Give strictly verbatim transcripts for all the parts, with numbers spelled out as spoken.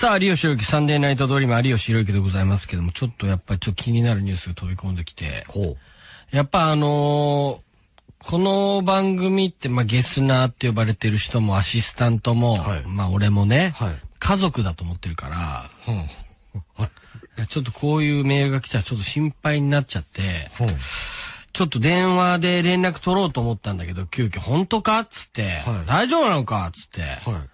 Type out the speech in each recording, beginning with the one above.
さあ、有吉弘行サンデーナイトドリーム有吉弘行でございますけども、ちょっとやっぱりちょっと気になるニュースが飛び込んできて、 ほう。 やっぱあのー、この番組って、まあ、ゲスナーって呼ばれてる人もアシスタントも、はい、まあ、俺もね、はい、家族だと思ってるから、はあはい、ちょっとこういうメールが来たらちょっと心配になっちゃって、はあ、ちょっと電話で連絡取ろうと思ったんだけど、急遽本当かっつって、はい、大丈夫なのかっつって、はい、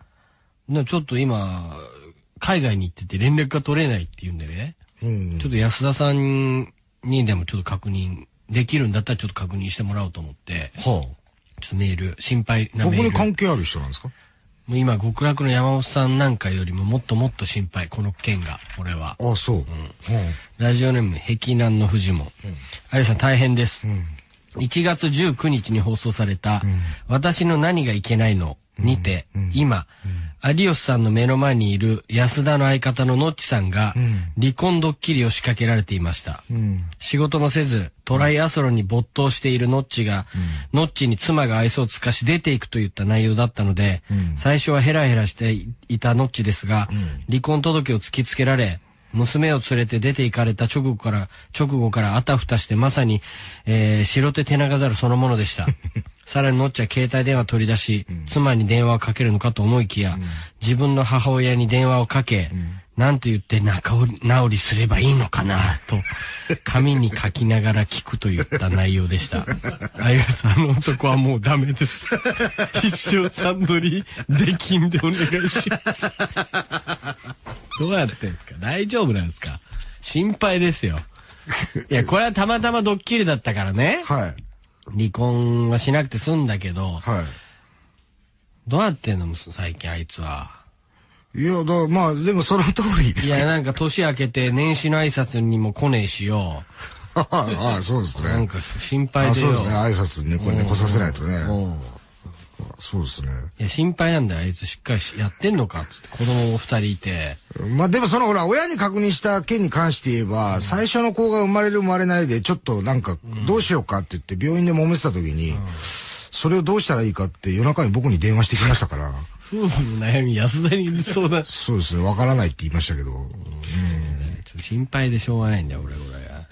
ちょっと今、海外に行ってて連絡が取れないって言うんでね、うん、ちょっと安田さんにでもちょっと確認できるんだったらちょっと確認してもらおうと思って、はあ、ちょっとメール、心配なメール。 僕に関係ある人なんですか？ もう今、極楽の山本さんなんかよりももっともっと心配、この件が、俺は。 ああ、そう。うん。 ラジオネーム、碧南の富士も。うん、有吉さん大変です。うん、いちがつじゅうくにちに放送された、うん、私の何がいけないのにて、うん、今、うん、有吉さんの目の前にいる安田の相方のノッチさんが、うん、離婚ドッキリを仕掛けられていました。うん、仕事もせず、トライアスロンに没頭しているノッチが、うん、ノッチに妻が愛想を尽かし出ていくといった内容だったので、うん、最初はヘラヘラしていたノッチですが、うん、離婚届を突きつけられ、娘を連れて出て行かれた直後から、直後からあたふたしてまさに、えー、白手手長ざるそのものでした。さらにノッチは携帯電話取り出し、うん、妻に電話をかけるのかと思いきや、うん、自分の母親に電話をかけ、うん、なんと言って仲直りすればいいのかなと、紙に書きながら聞くといった内容でした。有吉さんの男はもうダメです。一生サンドリーできんでお願いします。どうやってんですか？大丈夫なんですか？心配ですよ。いや、これはたまたまドッキリだったからね。はい。離婚はしなくて済んだけど、はい。どうやってんの最近あいつは。 いや、だまあ、でもその通りです。 いや、なんか年明けて年始の挨拶にも来ねえしよ。 ああ、そうですね。 なんか心配でよ。 そうですね、挨拶にね、来させないとね。うん。そうですね。 いや、心配なんだよ。あいつしっかりやってんのかっつって、子供二人いて。 まあでもそのほら、親に確認した件に関して言えば、うん、最初の子が生まれる生まれないで、ちょっとなんか、どうしようかって言って病院で揉めてた時に、うん、それをどうしたらいいかって夜中に僕に電話してきましたから。 夫婦の悩み、安田に相談。 そうですね、わからないって言いましたけど。うん。ちょっと心配でしょうがないんだよ、俺、俺は。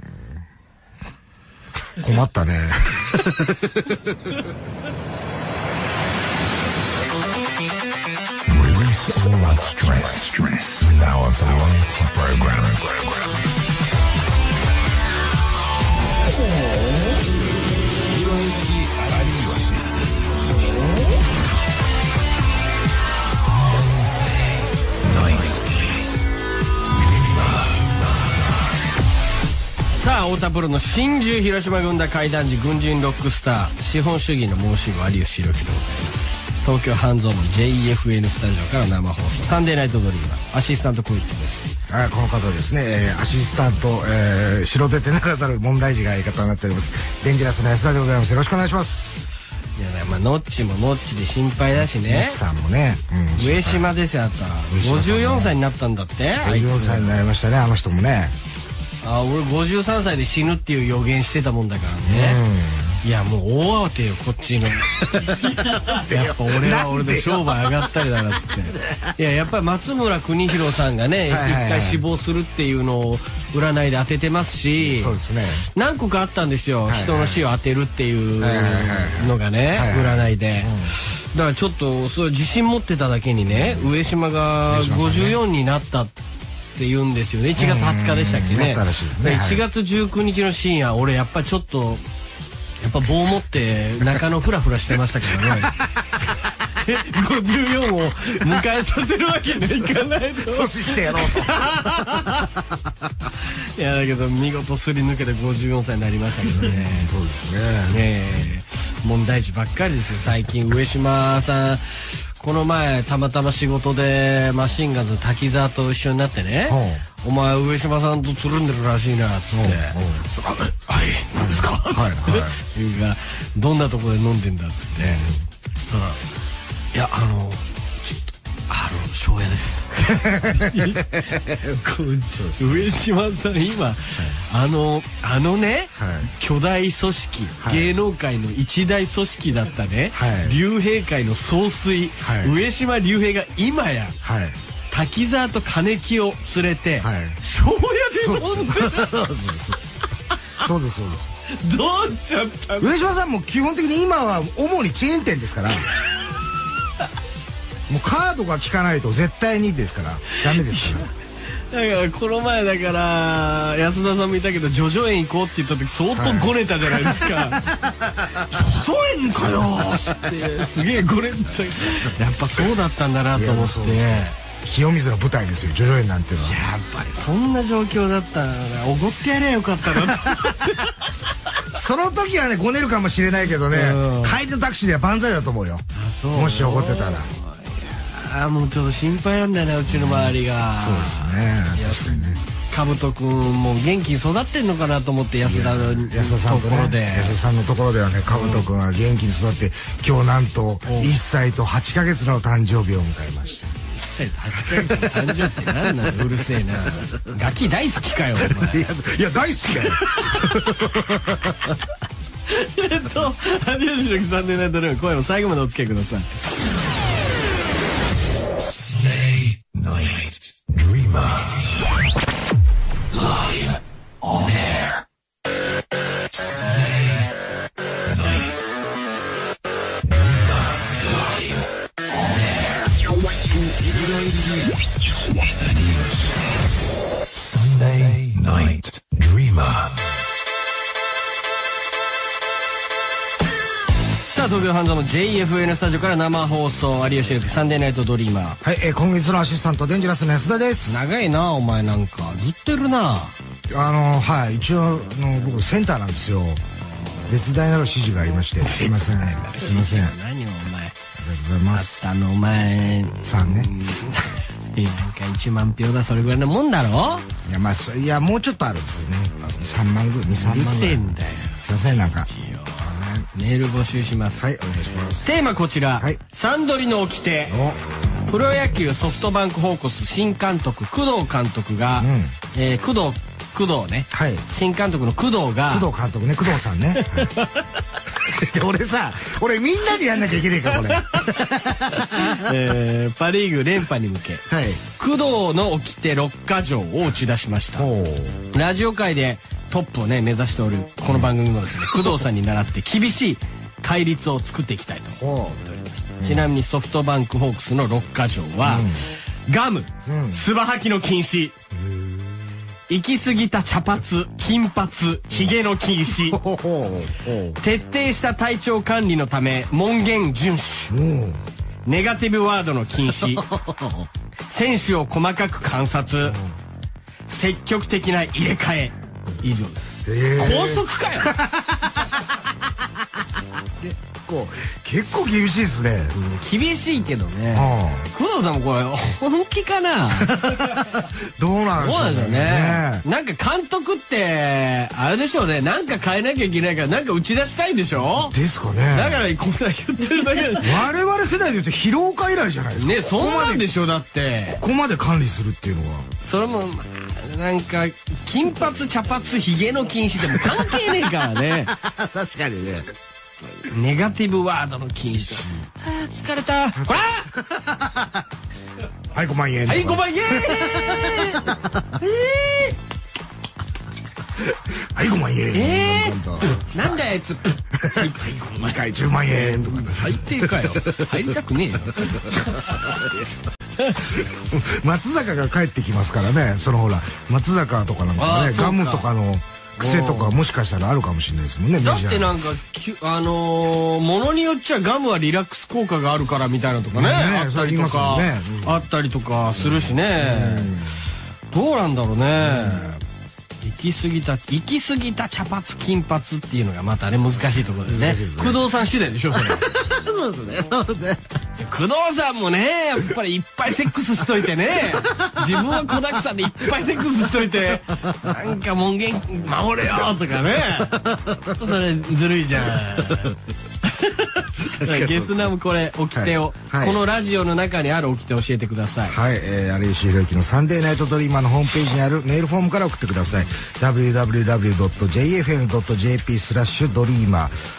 困ったね。Release all that stress with our variety program. さあ、太田プロの真珠広島軍団怪談時軍人ロックスター資本主義の申し子有吉弘行でございます。東京半蔵門 ジェイエフエヌ スタジオから生放送サンデーナイトドリーマーアシスタントこいつです。 あ、この方ですね、えー、アシスタント、えー、白手手長ざる問題児が相方になっておりますデンジャラスの安田でございます。よろしくお願いします。 いや、まあノッチもノッチで心配だしね。 ノッチさんもね、 うん、上島ですよ。あとはごじゅうよんさいになったんだって。 ごじゅうよんさいになりましたね、あの人もね。 あ、俺ごじゅうさんさいで死ぬっていう予言してたもんだからね。うん、いや、もう大慌てよ、こっちの。やっぱ俺は俺で商売上がったりだなっつって。いや、やっぱり松村邦弘さんがね、一回死亡するっていうのを占いで当ててますし、 そうですね。 何個かあったんですよ、人の死を当てるっていうのがね、占いで。だからちょっと、そう自信持ってただけにね、上島がごじゅうよんになったって言うんですよね。いちがつはつかでしたっけね。いちがつじゅうくにちの深夜、俺やっぱちょっとやっぱ棒持って中野フラフラしてましたけどね。ごじゅうよんを迎えさせるわけにはいかないと。 阻止してやろうと。 いや、だけど見事すり抜けてごじゅうよんさいになりましたけどね。 そうですね。 ねえ、問題児ばっかりですよ最近。上島さん、この前たまたま仕事でマシンガンズの滝沢と一緒になってね、お前上島さんとつるんでるらしいなっつって、はいなんですかっていうか、どんなとこで飲んでんだっつって、そしたら、いや、あのちょっとあの庄屋です上島さん今、あのあのね、巨大組織、芸能界の一大組織だったね、竜兵会の総帥、上島竜兵が今や滝沢と金木を連れて、はい、庄屋で飲んでそうですそうですそうです。 どうしちゃったの。 上島さんも基本的に今は主にチェーン店ですからもうカードが効かないと絶対にですからダメですからだからこの前だから安田さんもいたけど叙々苑行こうって言った時相当ごねたじゃないですか、はい、叙々苑かよってすげえごねた。やっぱそうだったんだなと思って。 清水の舞台ですよ叙々苑なんていうのは。 やっぱりそんな状況だったらおごってやればよかったなその時はねごねるかもしれないけどね、帰りのタクシーでは万歳だと思うよ。 あ、そう。 もしおごってたら。 ああ、もうちょっと心配なんだよね、うちの周りが。 そうですね。確かにね。 かぶとくんも元気に育ってんのかなと思って安田の安田さんところで安田さんのところではね、かぶとくんは元気に育って今日なんといっさいとはちかげつの誕生日を迎えました。 いっさいとはちかげつの誕生日って何なの。うるせえな。ガキ大好きかよお前。 いや、いや大好きかよえっと有吉の日サンデーナイトルーム、今夜も最後までお付き合いください。 Night Dreamer Live on air. Sunday Night Dreamer Live on air. Sunday Night Dreamer。 さあ東京半蔵の ジェイエフエヌ スタジオから生放送、有吉の日サンデーナイトドリーマー。 はい、えー、今月のアシスタントデンジャラスの安田です。 長いなお前、なんかずっといるな。 あのはい、一応の僕センターなんですよ。絶大なる支持がありまして、すいませんすいません。 何をお前、 ありがとうございます。 あのお前さんねなんかいちまんひょうだ、それぐらいのもんだろ。 いやまあいやもうちょっとあるんですよね。さんまんぐらい、にさんまんぐらい。 うるせえんだよ。 すいません、なんかメール募集します。 はい、お願いします。 テーマこちら、 はい、 サンドリの掟。プロ野球ソフトバンクホークス新監督工藤監督が、うん、えー、工藤工藤ね、はい、新監督の工藤が工藤監督ね、工藤さんね、はい、俺さ俺みんなでやんなきゃいけねえかこれ、 えー、パ・リーグ連覇に向け、はい、工藤の掟ろっか条を打ち出しました。ラジオ界でトップをね目指しておるこの番組もですね、工藤さんに倣って厳しい戒律を作っていきたいと思っております。ちなみにソフトバンクホークスのろっか条は、うん、ガム、つば吐きの禁止、行き過ぎた茶髪金髪ひげの禁止、徹底した体調管理のため門限遵守、ネガティブワードの禁止、選手を細かく観察、積極的な入れ替え、以上です。えー、高速かよ結構結構厳しいですね、 うん、厳しいけどね、工藤さんもこれ本気かなどうなんでしょうね。 そうなんですよね。なんか監督ってあれでしょうね、なんか変えなきゃいけないからなんか打ち出したいんでしょですかね。 だからこんな言ってるだけで我々世代で言うと疲労回来じゃないですかね。 そうなんでしょう。だってここまで管理するっていうのはそれもなんか金髪茶髪ひげの禁止でも関係ねえからね確かにね。 ネガティブワードの禁止。あー疲れたこらはいごまんえんはいごまんえんはいごまんえんえーなんだあいつ毎回じゅうまんえんとか最低かよ。入りたくねえよ松坂が帰ってきますからね。そのほら松坂とかなんかね、ガムとかの癖とかもしかしたらあるかもしれないですもんね。 だってなんかあのものによっちゃガムはリラックス効果があるからみたいなとかね、あったりとかあったりとかするしね。どうなんだろうね。行き過ぎた行き過ぎた茶髪金髪っていうのがまたね難しいところですね。工藤さん次第でしょそれそうですね。そうですね。 工藤さんもねやっぱりいっぱいセックスしといてね自分は子だくさんでいっぱいセックスしといてなんか門限守れよとかねちょっとそれずるいじゃんゲスナムこれ掟を、はいはい、このラジオの中にある掟を教えてください。 はい、えー、有吉弘行のサンデーナイトドリーマーのホームページにあるメールフォームから送ってください。ダブリューダブリューダブリュードットジェイエフエヌドットジェーピー スラッシュドリーマー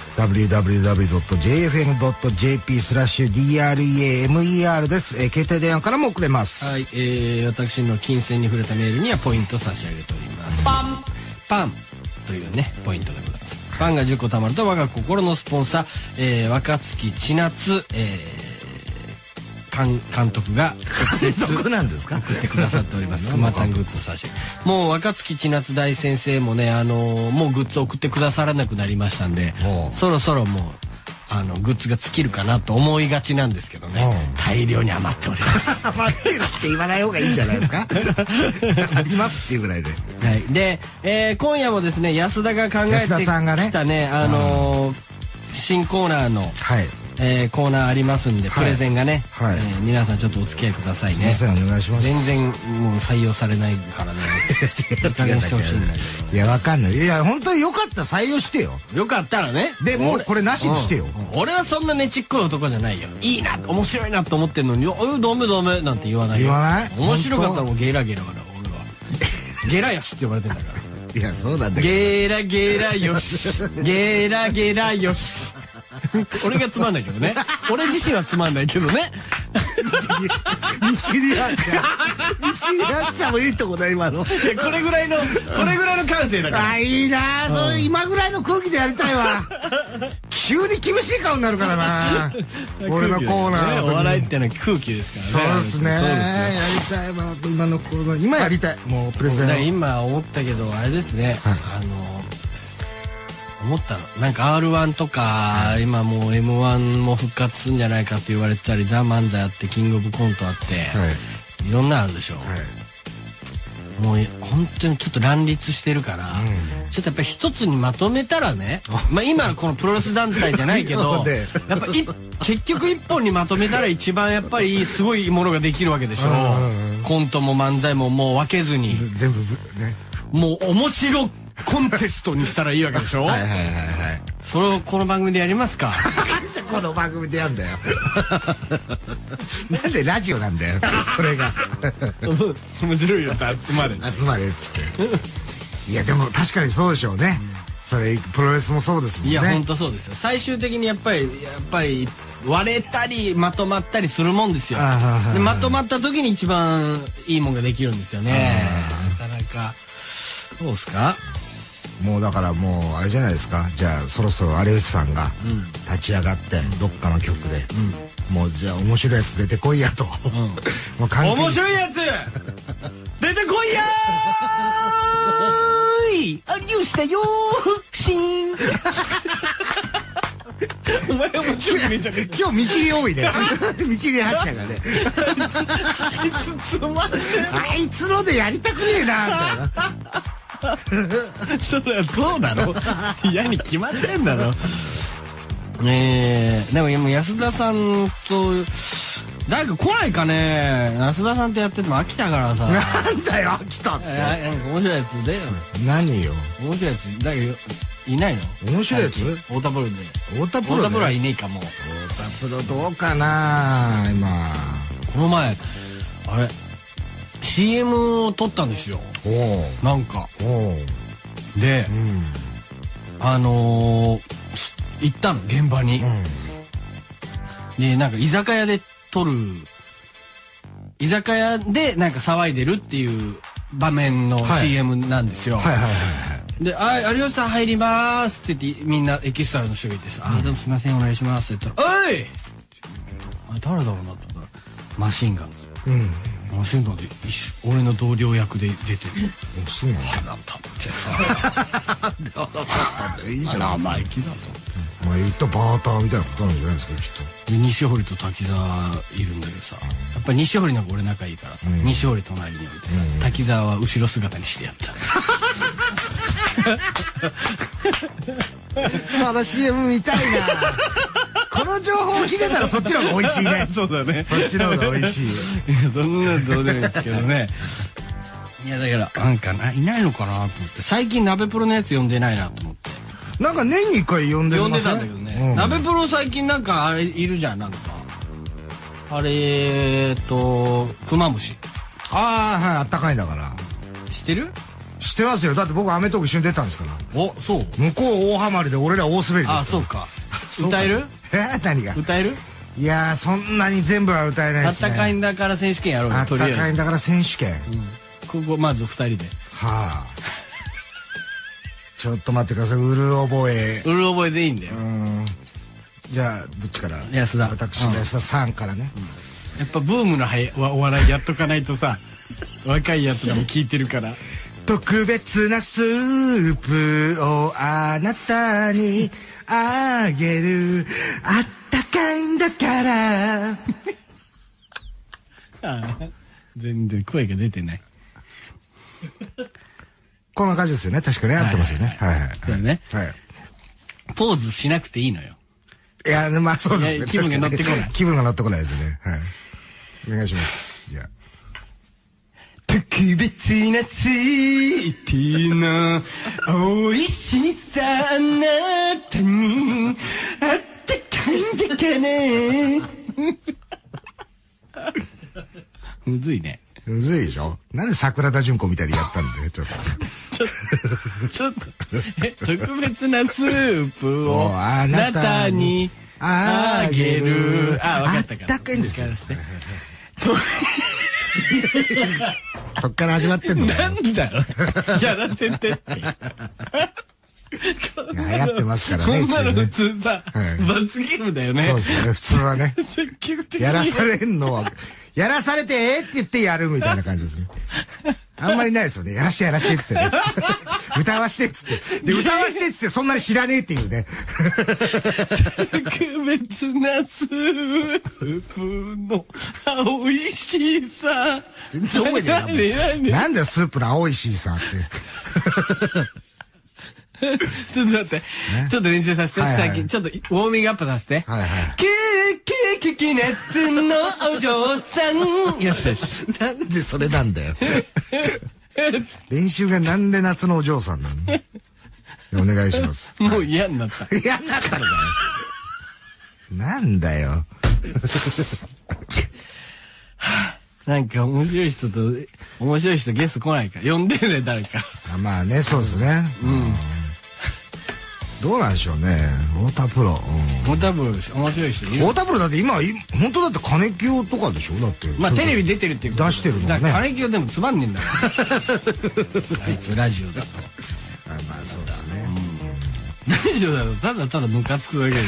ダブリューダブリューダブリュードットジェイエフエムドットジェーピー スラッシュ ディーアールイエーエムイーアール です。えー、携帯電話からも送れます。 はい、えー、私の金銭に触れたメールにはポイント差し上げております。パンパンというねポイントでございます。パンがじゅっこ貯まると我が心のスポンサー、えー、若槻千夏、えー、監, 監督が直接どこなんですか送ってくださっております熊タングッズ差し上げもう若槻千夏大先生もね、あのー、もうグッズ送ってくださらなくなりましたんで、そろそろもうあのグッズが尽きるかなと思いがちなんですけどね、大量に余っております余ってるって言わない方がいいんじゃないですかありますっていうぐらいで、 はい、で、えー、今夜もですね安田が考えてきたね、ねあのー、新コーナーの、はいえー、コーナーありますんで、はい、プレゼンがね、はいえー、皆さんちょっとお付き合いくださいね。 すいませんお願いします。 全然もう採用されないからね加減してほしいんだけど。 いやわかんない。いや本当によかったら採用してよ。 よかったらね。 でもうこれなしにしてよ、 うん、俺はそんなねちっこい男じゃないよ。いいな面白いなと思ってんのに「えダメダメ」なんて言わないよ。 言わない。 面白かったらもうゲラゲラから俺はゲラよしって呼ばれてんだからいやそうなんだけどゲラゲラよしゲラゲラよし俺がつまんないけどね。俺自身はつまんないけどね。 見切り発車見切り発車もいいとこだ今の。 いやこれぐらいのこれぐらいの感性だから。 あいいなそれ、うん、今ぐらいの空気でやりたいわ急に厳しい顔になるからな俺のコーナー、 ね、お笑いってのは空気ですからね。 そうですね。やりたいわ今のコーナー今やりたい。もうプレゼン今思ったけどあれですね、はい、あの思ったのなんか アールワン とか、はい、今もう エムワン も復活するんじゃないかって言われてたりザ・漫才あってキングオブコントあって、はい、いろんなあるでしょ、はい、もう本当にちょっと乱立してるから、うん、ちょっとやっぱり一つにまとめたらねまあ今のこのプロレス団体じゃないけどやっぱい結局一本にまとめたら一番やっぱりすごいものができるわけでしょ。コントも漫才ももう分けずに全部ねもう面白コンテストにしたらいいわけでしょはいはいはいはい。それをこの番組でやりますかなんでこの番組でやんだよなんでラジオなんだよそれが面白いよ集まれ集まれっつっていやでも確かにそうでしょうね、うん、それプロレスもそうですもんね。 いや本当そうですよ。最終的にやっぱりやっぱり割れたりまとまったりするもんですよ。でまとまった時に一番いいもんができるんですよね。なかなかどうですか。 もうだからもうあれじゃないですか。じゃあそろそろ有吉さんが立ち上がってどっかの曲で、うん、もうじゃあ面白いやつ出てこいやと、うん、 もう面白いやつ出てこいやーい有吉だよーシーンお前面白いめちゃくちゃ今日見切り多いね見切り発車がねあいつつまんねあいつのでやりたくねえなみたいなそりゃそうだろ嫌に決まってんだろ。えー、でも今安田さんと誰か来ないかね。安田さんとやってても飽きたからさ。 なんだよ飽きたって、 えー、面白いやつで何よ面白いやつだけどいないの面白いやつ。 太田プロで太田プロで太田プロはいねえかもう。 太田プロどうかな今この前あれ シーエム を撮ったんですよなんかで、うん、あのー、行ったの現場に、うん、でなんか居酒屋で撮る居酒屋でなんか騒いでるっていう場面の シーエム なんですよ。はいはいはいはいで、あ、有吉さん入りますって言ってみんなエキストラの人がいてさ、うん、あ、でもすいませんお願いしますって言ったら、おいあれ誰だろうなって言ったらマシンガンズ。うんマシンガンで一緒俺の同僚役で出てる。 おそうなんだ。 腹立ってさいいじゃん生意気だと。 まあ言ったバーターみたいなことなんじゃないですかきっと。で西堀と滝沢いるんだけどさ、うん、やっぱり西堀の方が俺仲いいからさ、うん、西堀隣に置いてさ、うん、滝沢は後ろ姿にしてやったその シーエム 見たいなこの情報を聞いてたらそっちの方が美味しいねそうだねそっちの方が美味しいいやそんなのどうでもいいですけどねいやだからなんかないないのかなと思って最近鍋プロのやつ呼んでないなと思ってなんか年に一回呼んでる呼んでたんだけどね、うん、鍋プロ最近なんかあれいるじゃんなんかあれえー、っとクマムシああはいあったかいんだから知ってる知ってますよ。だって僕アメトーク一緒に出たんですから。 お、そう。 向こう大ハマりで俺ら大滑りですから。 あ、そうか。歌える？ え、何が？ 歌える？ いやー、そんなに全部は歌えないですね。 あったかいんだから選手権やろうよ。 あったかいんだから選手権。 ここまずふたりで。 はあ。ちょっと待ってください。うる覚え。 うる覚えでいいんだよ。 じゃあどっちから？ 安田。 私安田さんからね。 やっぱブームのはやお笑いやっとかないとさ、若いやつらも聞いてるから。 特別なスープをあなたにあげる。あったかいんだから。 ああ、全然声が出てない。 こんな感じですよね。確かね、合ってますよね。はいはい。 そうね。 はい。 ポーズしなくていいのよ。 いや、まあそうですね。 気分が乗ってこない。 気分が乗ってこないですね。はい。お願いします。じゃあ。 特別なスープの美味しさあなたにあったかいんだからむずいね。 むずいでしょ。なんで桜田淳子みたいにやったんだよ、ちょっと。 ちょっと、え、特別なスープをあなたにあげる。あ、わかったから。 あったかいんですよ。そっから始まってんの。 なんだろう。やらせてって。 流行ってますからね。 こんなの普通さ、罰ゲームだよね。 そうですね、普通はね。やらされんのは、やらされてって言ってやるみたいな感じですね。あんまりないですよね。やらしてやらしてっつってね。歌わしてっつって。で、歌わしてっつってそんなに知らねえっていうね。 特別なスープの美味しさ。 全然覚えてない。なんだよ、スープの青いシーサーって。 ちょっと待って。ちょっと練習させて。最近、ちょっとウォーミングアップさせて。 はいはい。 キーキーキキ熱のお嬢さん。よしよし。 なんでそれなんだよ。練習がなんで夏のお嬢さんなの？お願いします。 もう嫌になった。 嫌になったのかよ。なんだよ。 なんか面白い人と、面白い人ゲスト来ないか。呼んでね、誰か。 まあね、そうですね。うん。どうなんでしょうね。太田プロ。 太田プロ面白い人いる。 太田プロだって今、本当だって金清とかでしょだって。 まあテレビ出てるっていうこと出してるのね。 金清でもつまんねえんだから。あいつラジオだと。 まあそうですね。 ラジオだとただただムカつくだけです。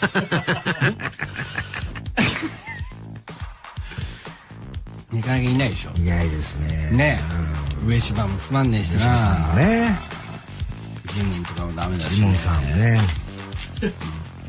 なかなかいないでしょ。 いないですね。 ねえ。上島もつまんねえしな。 上島さんもね。 ジモンとかもダメだし。 ジモンさんもね。 いっ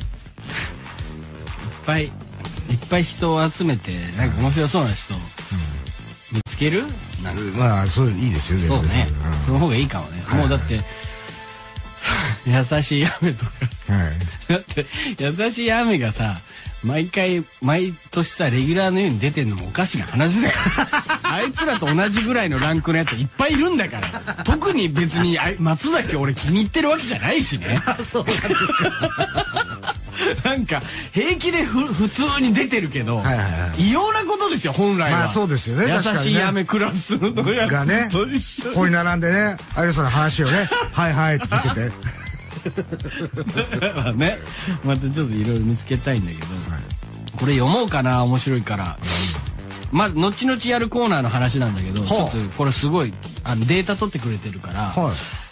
ぱいいっぱい人を集めてなんか面白そうな人見つける？ まあそういいですよ。 そうね。その方がいいかもね。もうだって優しい雨とか。だって優しい雨がさ。毎回毎年さレギュラーのように出てんのもおかしな話だよ。あいつらと同じぐらいのランクのやついっぱいいるんだから。特に別にあ松崎俺気に入ってるわけじゃないしね。そうなんですか。なんか平気でふ普通に出てるけど、はいはいはい、異様なことですよ本来は。 まあそうですよね。 優しい雨クラスのやつがね、ここに並んでね、有吉さんの話をね、はいはいって聞いてて。 だからね、またちょっといろいろ見つけたいんだけど、はい、これ読もうかな面白いから。まあ後々やるコーナーの話なんだけど、ちょっとこれすごいあのデータ取ってくれてるから。はい、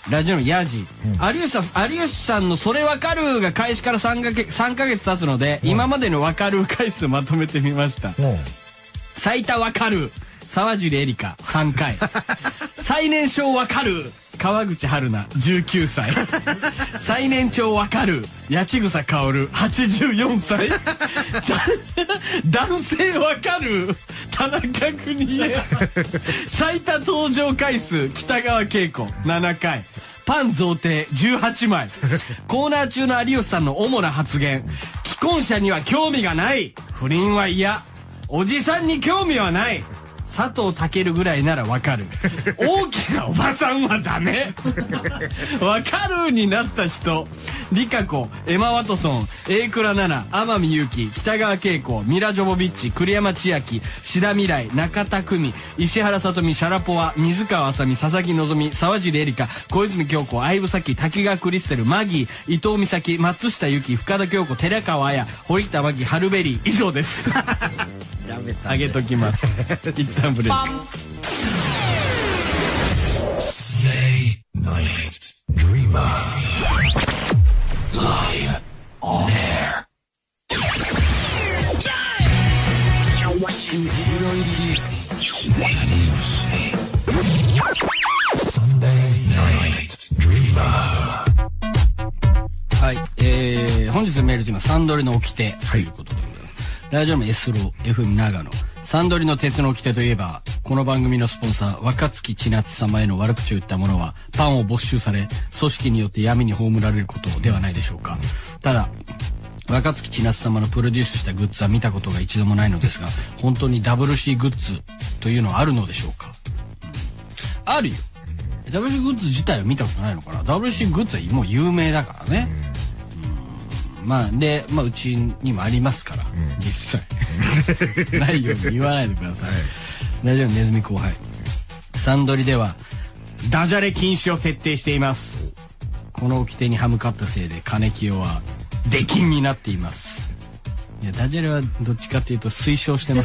ラジオのヤジ、うん、有吉さん有吉さんのそれわかるが開始からさんかげつさんかげつ経つので、うん、今までのわかる回数まとめてみました。うん、最多わかる沢尻エリカさんかい。最年少わかる川口春奈じゅうきゅうさい。最年長わかる八千草薫はちじゅうよんさい。男性わかる田中邦衛。最多登場回数北川景子ななかい。パン贈呈じゅうはちまい。コーナー中の有吉さんの主な発言。既婚者には興味がない。不倫は嫌。おじさんに興味はない。 佐藤健ぐらいならわかる。大きなおばさんはダメ。わかるになった人。リカコ、エマ・ワトソン、榮倉奈々、天海祐希、北川景子、ミラ・ジョボビッチ、栗山千明、志田未来、中田久美、石原さとみ、シャラポワ、水川あさみ、佐々木希、沢尻エリカ、小泉京子、相武咲、滝川クリステル、マギー、伊藤美咲、松下由紀、深田恭子、寺川綾、堀田真希、ハルベリー、以上です。あげときます。一旦ブレーキ。 Sunday Night Dreamer Live on air. Sunday Night Dreamer。 はい、えー、本日のメールというのはサンドリの掟ということでございます。ラジオの エスロー、エフエム 長野。サンドリの鉄の掟といえば、この番組のスポンサー、若槻千夏様への悪口を言った者は、パンを没収され、組織によって闇に葬られることではないでしょうか。ただ、若槻千夏様のプロデュースしたグッズは見たことが一度もないのですが、本当に ダブルシー グッズというのはあるのでしょうか。うん、あるよ。ダブルシー グッズ自体は見たことないのかな。ダブルシー グッズはもう有名だからね。まあで、まあうちにもありますから、うん、実際ないように言わないでください。大丈夫、ネズミ後輩。サンドリではダジャレ禁止を徹底しています。この掟に歯向かったせいで金清は出禁になっています。いや、ダジャレはどっちかっていうと推奨してます。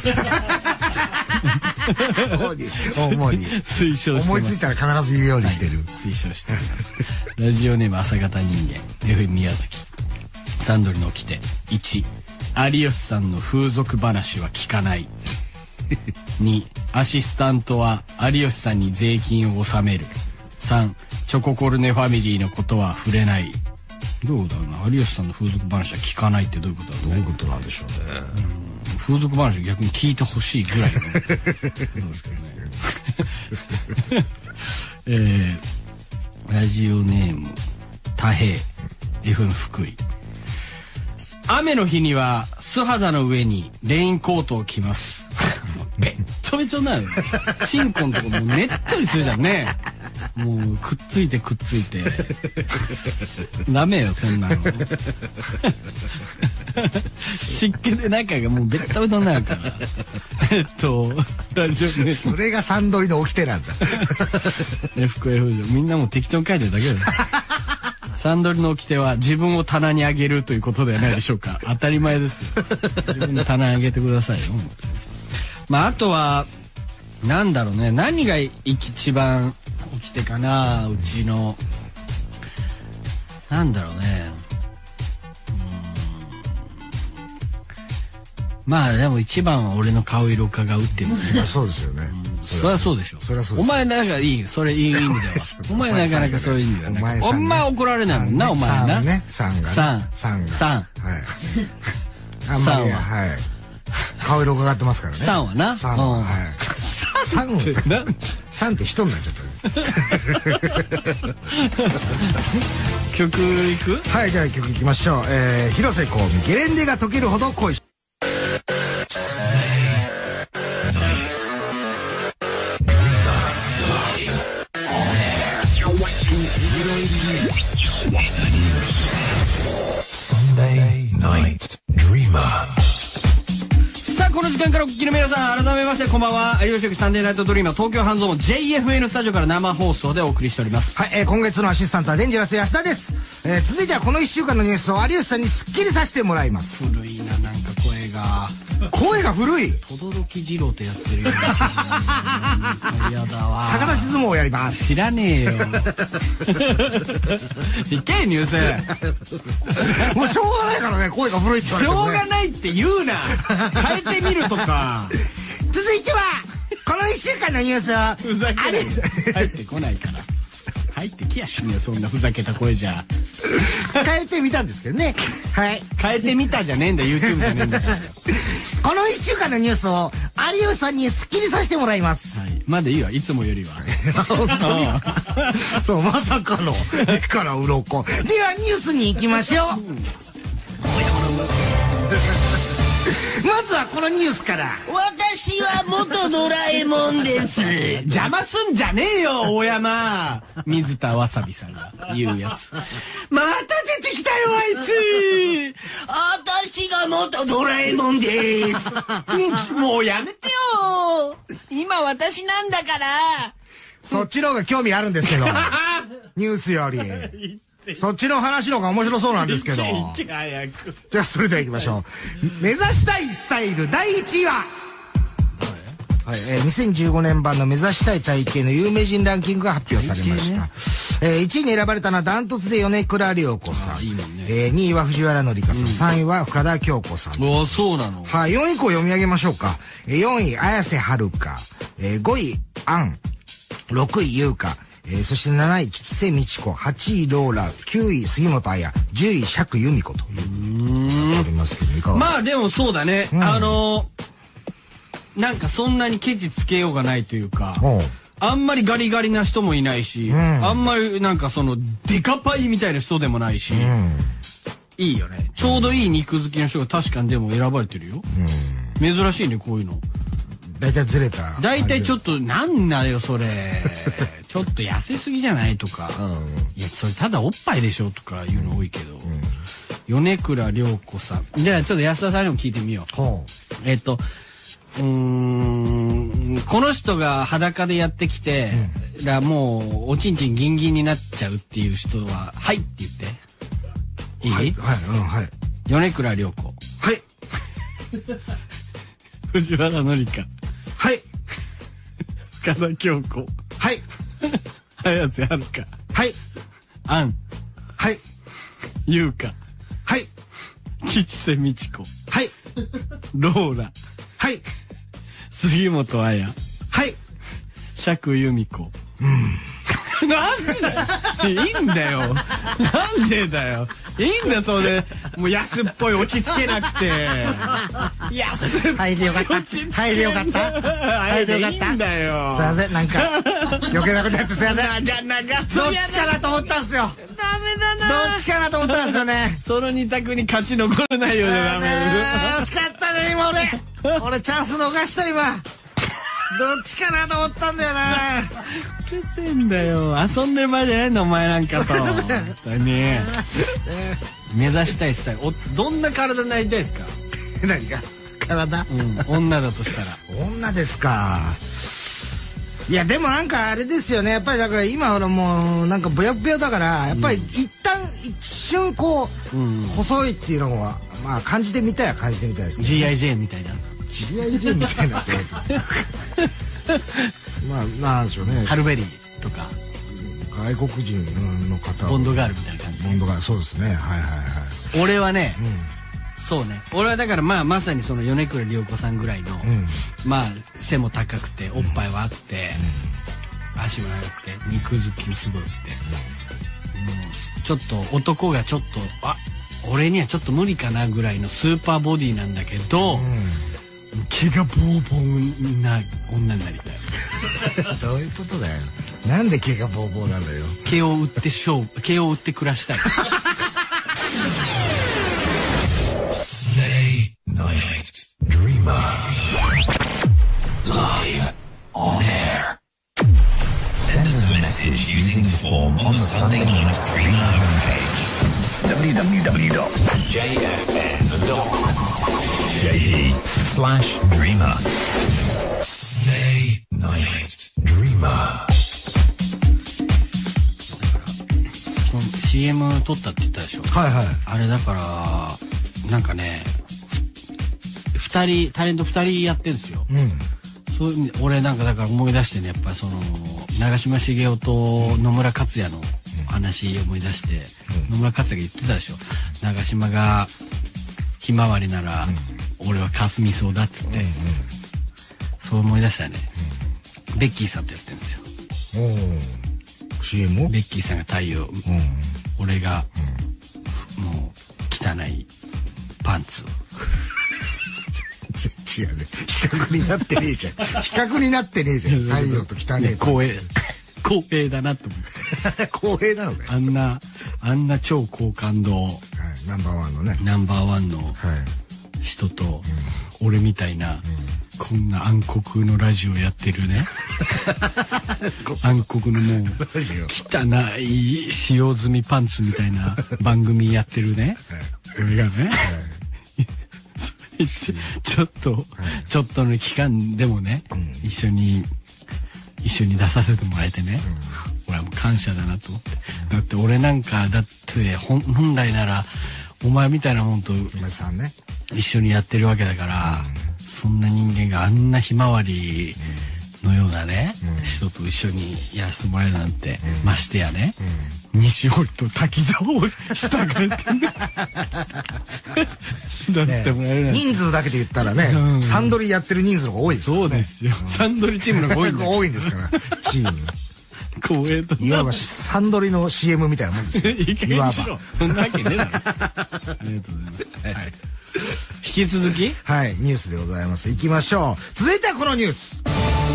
主に推奨してます。 思いついたら必ず言うようにしてる、 はい、推奨しています。ラジオネーム朝方人間 エフエム 宮崎。サンドリの掟いち、有吉さんの風俗話は聞かない。に、アシスタントは有吉さんに税金を納める。さん、チョココルネファミリーのことは触れない。どうだろうな、有吉さんの風俗話は聞かないってどういうことだろうね。 どういうことなんでしょうね。 うん、風俗話を逆に聞いてほしいぐらいのどうですかね。えー、ラジオネーム多平 エフエム 福井。雨の日には素肌の上にレインコートを着ます。べっとべとなる。チンコのとこもうねっとりするじゃんね。もうくっついてくっついて。ダメよそんなの。湿気で中がもうべったべとになるから。えっとラジオね。 それがサンドリの掟なんだ。 ね、福江風情みんなも適当に書いてるだけだよ。サンドリの掟は自分を棚に上げるということではないでしょうか。当たり前ですよ。自分の棚に上げてくださいよ。まああとはなんだろうね、何が一番掟かな、うちのなんだろうね。うーん、まあでも一番は俺の顔色を伺うっていうのね。 まあそうですよね。 そりゃそうでしょ。 そりゃそうです。 お前なんかいい、それいい意味では。お前なかなかそういう意味ではない。お前怒られないもんな、お前な。 ね、さんが。 さん。 さんが。 さん。 はい。あんまりは、はい。顔色伺ってますからね。 さんはな。 さんは、はい。さんって、さんって人になっちゃった。 曲いく？ はい、じゃあ曲いきましょう。えー、広瀬香美、ゲレンデが溶けるほど恋し。 Sunday Night Dreamer。 さあこの時間からお聞きの皆さん、改めましてこんばんは。有吉由紀サンデーナイトドリーマー東京半蔵門 ジェイエフエヌ スタジオから生放送でお送りしております。 はい、えー、今月のアシスタントはデンジャラス安田です。えー、続いてはこのいっしゅうかんのニュースを有吉さんにスッキリさせてもらいます。 古いな、なんか声が声が古い。 轟二郎とやってるような。やだわ。 逆立ち相撲をやります。 知らねえよ。いけニュース。 もうしょうがないからね、声が古いって言われてもね。 しょうがないって言うな。変えてみるとか。 続いてはこのいっしゅうかんのニュースをふざけない。入ってこないから。入ってきやしねえ、そんなふざけた声じゃ。 変えてみたんですけどね。はい。 変えてみたじゃねえんだ、YouTube じゃねえんだよ。 このいっしゅうかんのニュースを有吉さんにスッキリさせてもらいます。 はい、まだいいわ、いつもよりは。 本当に。そう、まさかの目から鱗。ではニュースに行きましょう。ままずはこのニュースから。 私は元ドラえもんです。邪魔すんじゃねえよ、大山。水田わさびさんが言うやつ。また出てきたよ、あいつ。私が元ドラえもんです。もうやめてよ。今私なんだから。 そっちの方が興味あるんですけど。ニュースより。そっちの話の方が面白そうなんですけど。じゃあそれでは行きましょう。目指したいスタイルだいいちいは、はい、えー、にせんじゅうごねん版の目指したい体型の有名人ランキングが発表されました。ね、えー、いちいに選ばれたのはダントツで米倉涼子さん。いいもんね、えー、にいは藤原紀香さん、うん、さんいは深田恭子さん。 おー、そうなの。 はい、よんい以降読み上げましょうか。えー、よんい綾瀬はるか、えー、ごい杏、ろくい優香、えー、そしてなない吉瀬美智子、はちいローラ、きゅうい杉本彩、じゅうい釈由美子というありますけど、いかが。 まあでもそうだね、うん、あのー、なんかそんなにケチつけようがないというか、あんまりガリガリな人もいないし、うん、あんまりなんかそのデカパイみたいな人でもないし、うん、いいよね。ちょうどいい肉好きの人が確かにでも選ばれてるよ、うん、珍しいね、こういうの。 だいたいずれた。 だいたいちょっとなんだよそれちょっと痩せすぎじゃないとか、うん、いやそれただおっぱいでしょとかいうの多いけど、うん、米倉涼子さん。じゃあちょっと安田さんにも聞いてみよう。えっとうーん、この人が裸でやってきて、うん、らもうおちんちんギンギンになっちゃうっていう人ははいって言っていい？ はいはい、うん、はい。 米倉涼子。 はい藤原紀香。 はい。 深田恭子。 はい。 綾瀬はるか。 はい。 杏。 はい。 優香。 はい。 吉瀬美智子。 はい。 ローラ。 はい。 杉本彩。 はい。 釈由美子。 うん。 なんでいいんだよ。なんでだよ。いいんだそれ。もう安っぽい落ち着けなくて。安っぽい。 はいでよかった。はいでよかった。はいでよかった。 いいんだよ。 すいません、なんか余計なことやってすいません。 長々 どっちかなと思ったんすよ。 ダメだな。 どっちかなと思ったんですよね。 その二択に勝ち残らないようじゃダメ。 惜しかったね今俺。俺チャンス逃した今。どっちかなと思ったんだよな。 うるせえんだよ。遊んでる場合じゃないんだお前なんかと。本当に目指したいスタイル。おどんな体になりたいですか？ 何が体？ うん、女だとしたら。 女ですか。いやでもなんかあれですよね。やっぱりだから今ほらもうなんかブヤブヤだからやっぱり一旦一瞬こう、うん、細いっていうのはまあ感じてみたいは感じてみたいですけど、ね。 ジーアイジェー みたいな。 ジーアイジェー みたいなってまあなんでしょうね。 ハルベリーとか外国人の方ボンドガールみたいな感じ。 ボンドガール、そうですね。はいはいはい。 俺はね、うん、そうね。俺はだからまあまさにその米倉涼子さんぐらいの、うん、まあ背も高くておっぱいはあって、うん、足も長くて肉付きもすごくて、うん、もうちょっと男がちょっとあ俺にはちょっと無理かなぐらいのスーパーボディなんだけど。うん、毛がボーボーな女になりたい。 どういうことだよ。なんで毛がボーボーなんだよ。 毛を売って勝負、毛を売って暮らしたい。 Sunday Night Dreamer Live on air. Send us a message using the form on the Sunday Night Dreamer homepage. w w w dot j f n dot j e slash dreamer. Sunday Night Dreamer. シーエム 撮ったって言ったでしょ。 はいはい。 あれだからなんかね、二人タレント二人やってるんですよ。うん。そういう俺なんかだから思い出してね、やっぱりその長嶋茂雄と野村克也の話思い出して、うん、野村克也が言ってたでしょ。長嶋がひまわりなら、うん、俺はかすみそうだっつって、うんうん、そう思い出したね。うん、ベッキーさんとやってるんですよ。 お シーエム？ ベッキーさんが太陽、うん、俺が、うん、もう汚いパンツを違うね。比較になってねえじゃん。比較になってねえじゃん。太陽と汚いパンツ。ね、 光栄光栄だなと思って。 光栄なのかよ。 あんなあんな超高感度、はい、 ナンバーワンのね。 ナンバーワンの人と、 俺みたいな、うん、こんな暗黒のラジオやってるね暗黒のもう汚い使用済みパンツみたいな番組やってるね俺がねちょっと、はい、ちょっとの期間でもね、うん、一緒に一緒に出させてもらえてね、うん、俺はもう感謝だなと思って、うん、だって俺なんかだって本来ならお前みたいなもんと一緒にやってるわけだから、うん、そんな人間があんなひまわりのようなね、うん、人と一緒にやらせてもらえるなんて、うん、ましてやね、うん、西堀と滝沢を従えてね出してもらえるなんて、 人数だけで言ったらね、うん、サンドリやってる人数の方が多いですよね。 そうですよ、うん、サンドリチームの方が多いんだ多いんですからチーム光栄といわばサンドリの シーエム みたいなもんですよいわばそんなわけねえだろありがとうございます、はい、引き続きはいニュースでございます。行きましょう。続いてはこのニュース。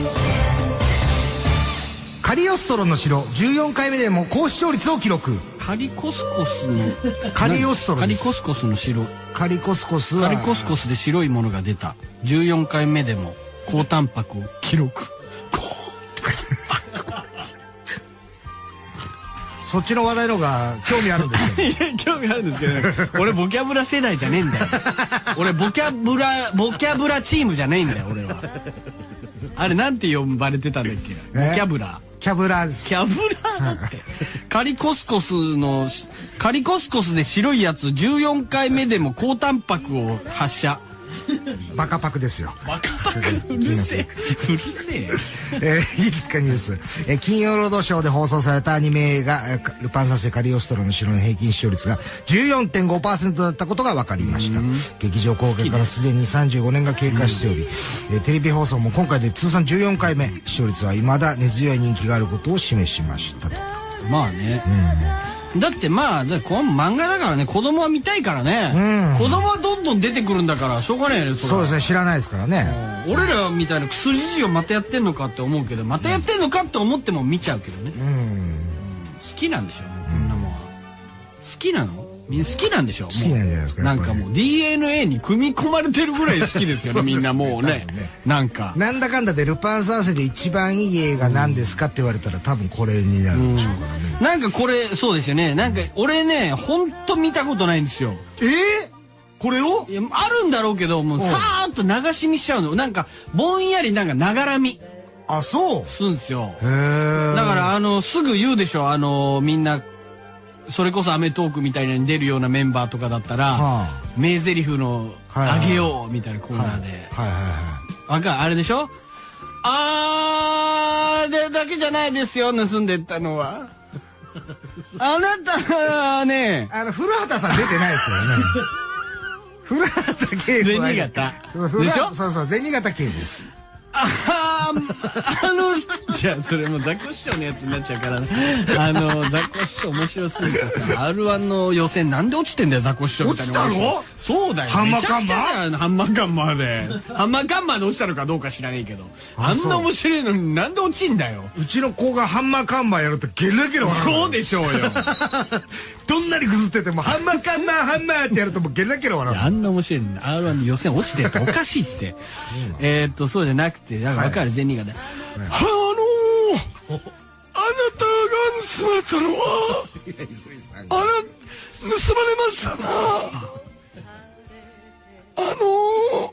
カリオストロの城じゅうよんかいめでも高視聴率を記録。 カリコスコスのカリオストロカリコスコスの城カリコスコスはカリコスコスで白いものが出た。じゅうよんかいめでも高タンパクを記録そっちの話題の方が興味あるんですよ。 いや興味あるんですけど、ね、俺ボキャブラ世代じゃねえんだよ俺ボキャブラボキャブラチームじゃねえんだよ俺は。あれなんて呼ばれてたんだっけ、ボキャブラキャブラです。 キャブラってカリコスコスのカリコスコスで白いやつじゅうよんかいめでも高タンパクを発射。 バカパクですよ。 バカパクうるせえうるせえ。 えー、いくつかニュース、えー、金曜ロードショーで放送されたアニメ映画「ルパン三世カリオストロの城」の平均視聴率が じゅうよんてんごパーセント だったことが分かりました。劇場公開からすでにさんじゅうごねんが経過しており、えー、テレビ放送も今回で通算じゅうよんかいめ。視聴率は未だ根強い人気があることを示しましたと。 まあね、うん、だってまあだこの漫画だからね、子供は見たいからね、うん、子供はどんどん出てくるんだからしょうがないよね。 そ, そうですね、知らないですからね。 俺らみたいなクソじじいをまたやってんのかって思うけど、またやってんのかって思っても見ちゃうけどね、うん、好きなんでしょうね、こんなもんは。好きなのみんな好きなんでしょう。 好きなんじゃないですか。 なんかもう ディーエヌエー に組み込まれてるぐらい好きですよねみんなもうね。なんかなんだかんだでルパン三世で一番いい映画なんですかって言われたら多分これになるんでしょうからね、 うん、なんかこれそうですよね。なんか俺ねほんと見たことないんですよ。 えー、これをいやあるんだろうけどもうさーっと流し見しちゃうの。なんかぼんやりなんかながら見あそうするんですよ。 へー。 だからあのすぐ言うでしょ、あのみんなそれこそ『アメトーーク』みたいなに出るようなメンバーとかだったら、はあ、名台詞の「あげよう」みたいなコーナーでわかるあれでしょ。あーでだけじゃないですよ、盗んでったのはあなたはねあの古畑さん出てないですけどね古畑圭子銭形でしょ。 そうそう銭形圭です。 ああのじゃあそれもザコシショウのやつになっちゃうからね。あのザコシショウ面白すぎてさ アールワン の予選なんで落ちてんだよザコシショウみたいな。 落ちたの？ そうだよ。 ハンマーカンマーハンマーカンマーでハンマーカンマーで落ちたのかどうか知らねえけど、あんな面白いのになんで落ちんだよ。 うちの子がハンマーカンマーやるとゲラゲラ笑う。 そうでしょうよどんなにぐずっててもハンマーカンマーハンマーってやるともうゲラゲラ笑う。 あんな面白いのに アールワン の予選落ちてるっておかしいってえっとそうじゃなくてだから分かる銭形で、はい、あのー、あなたが盗まれたのはあら盗まれましたな。あの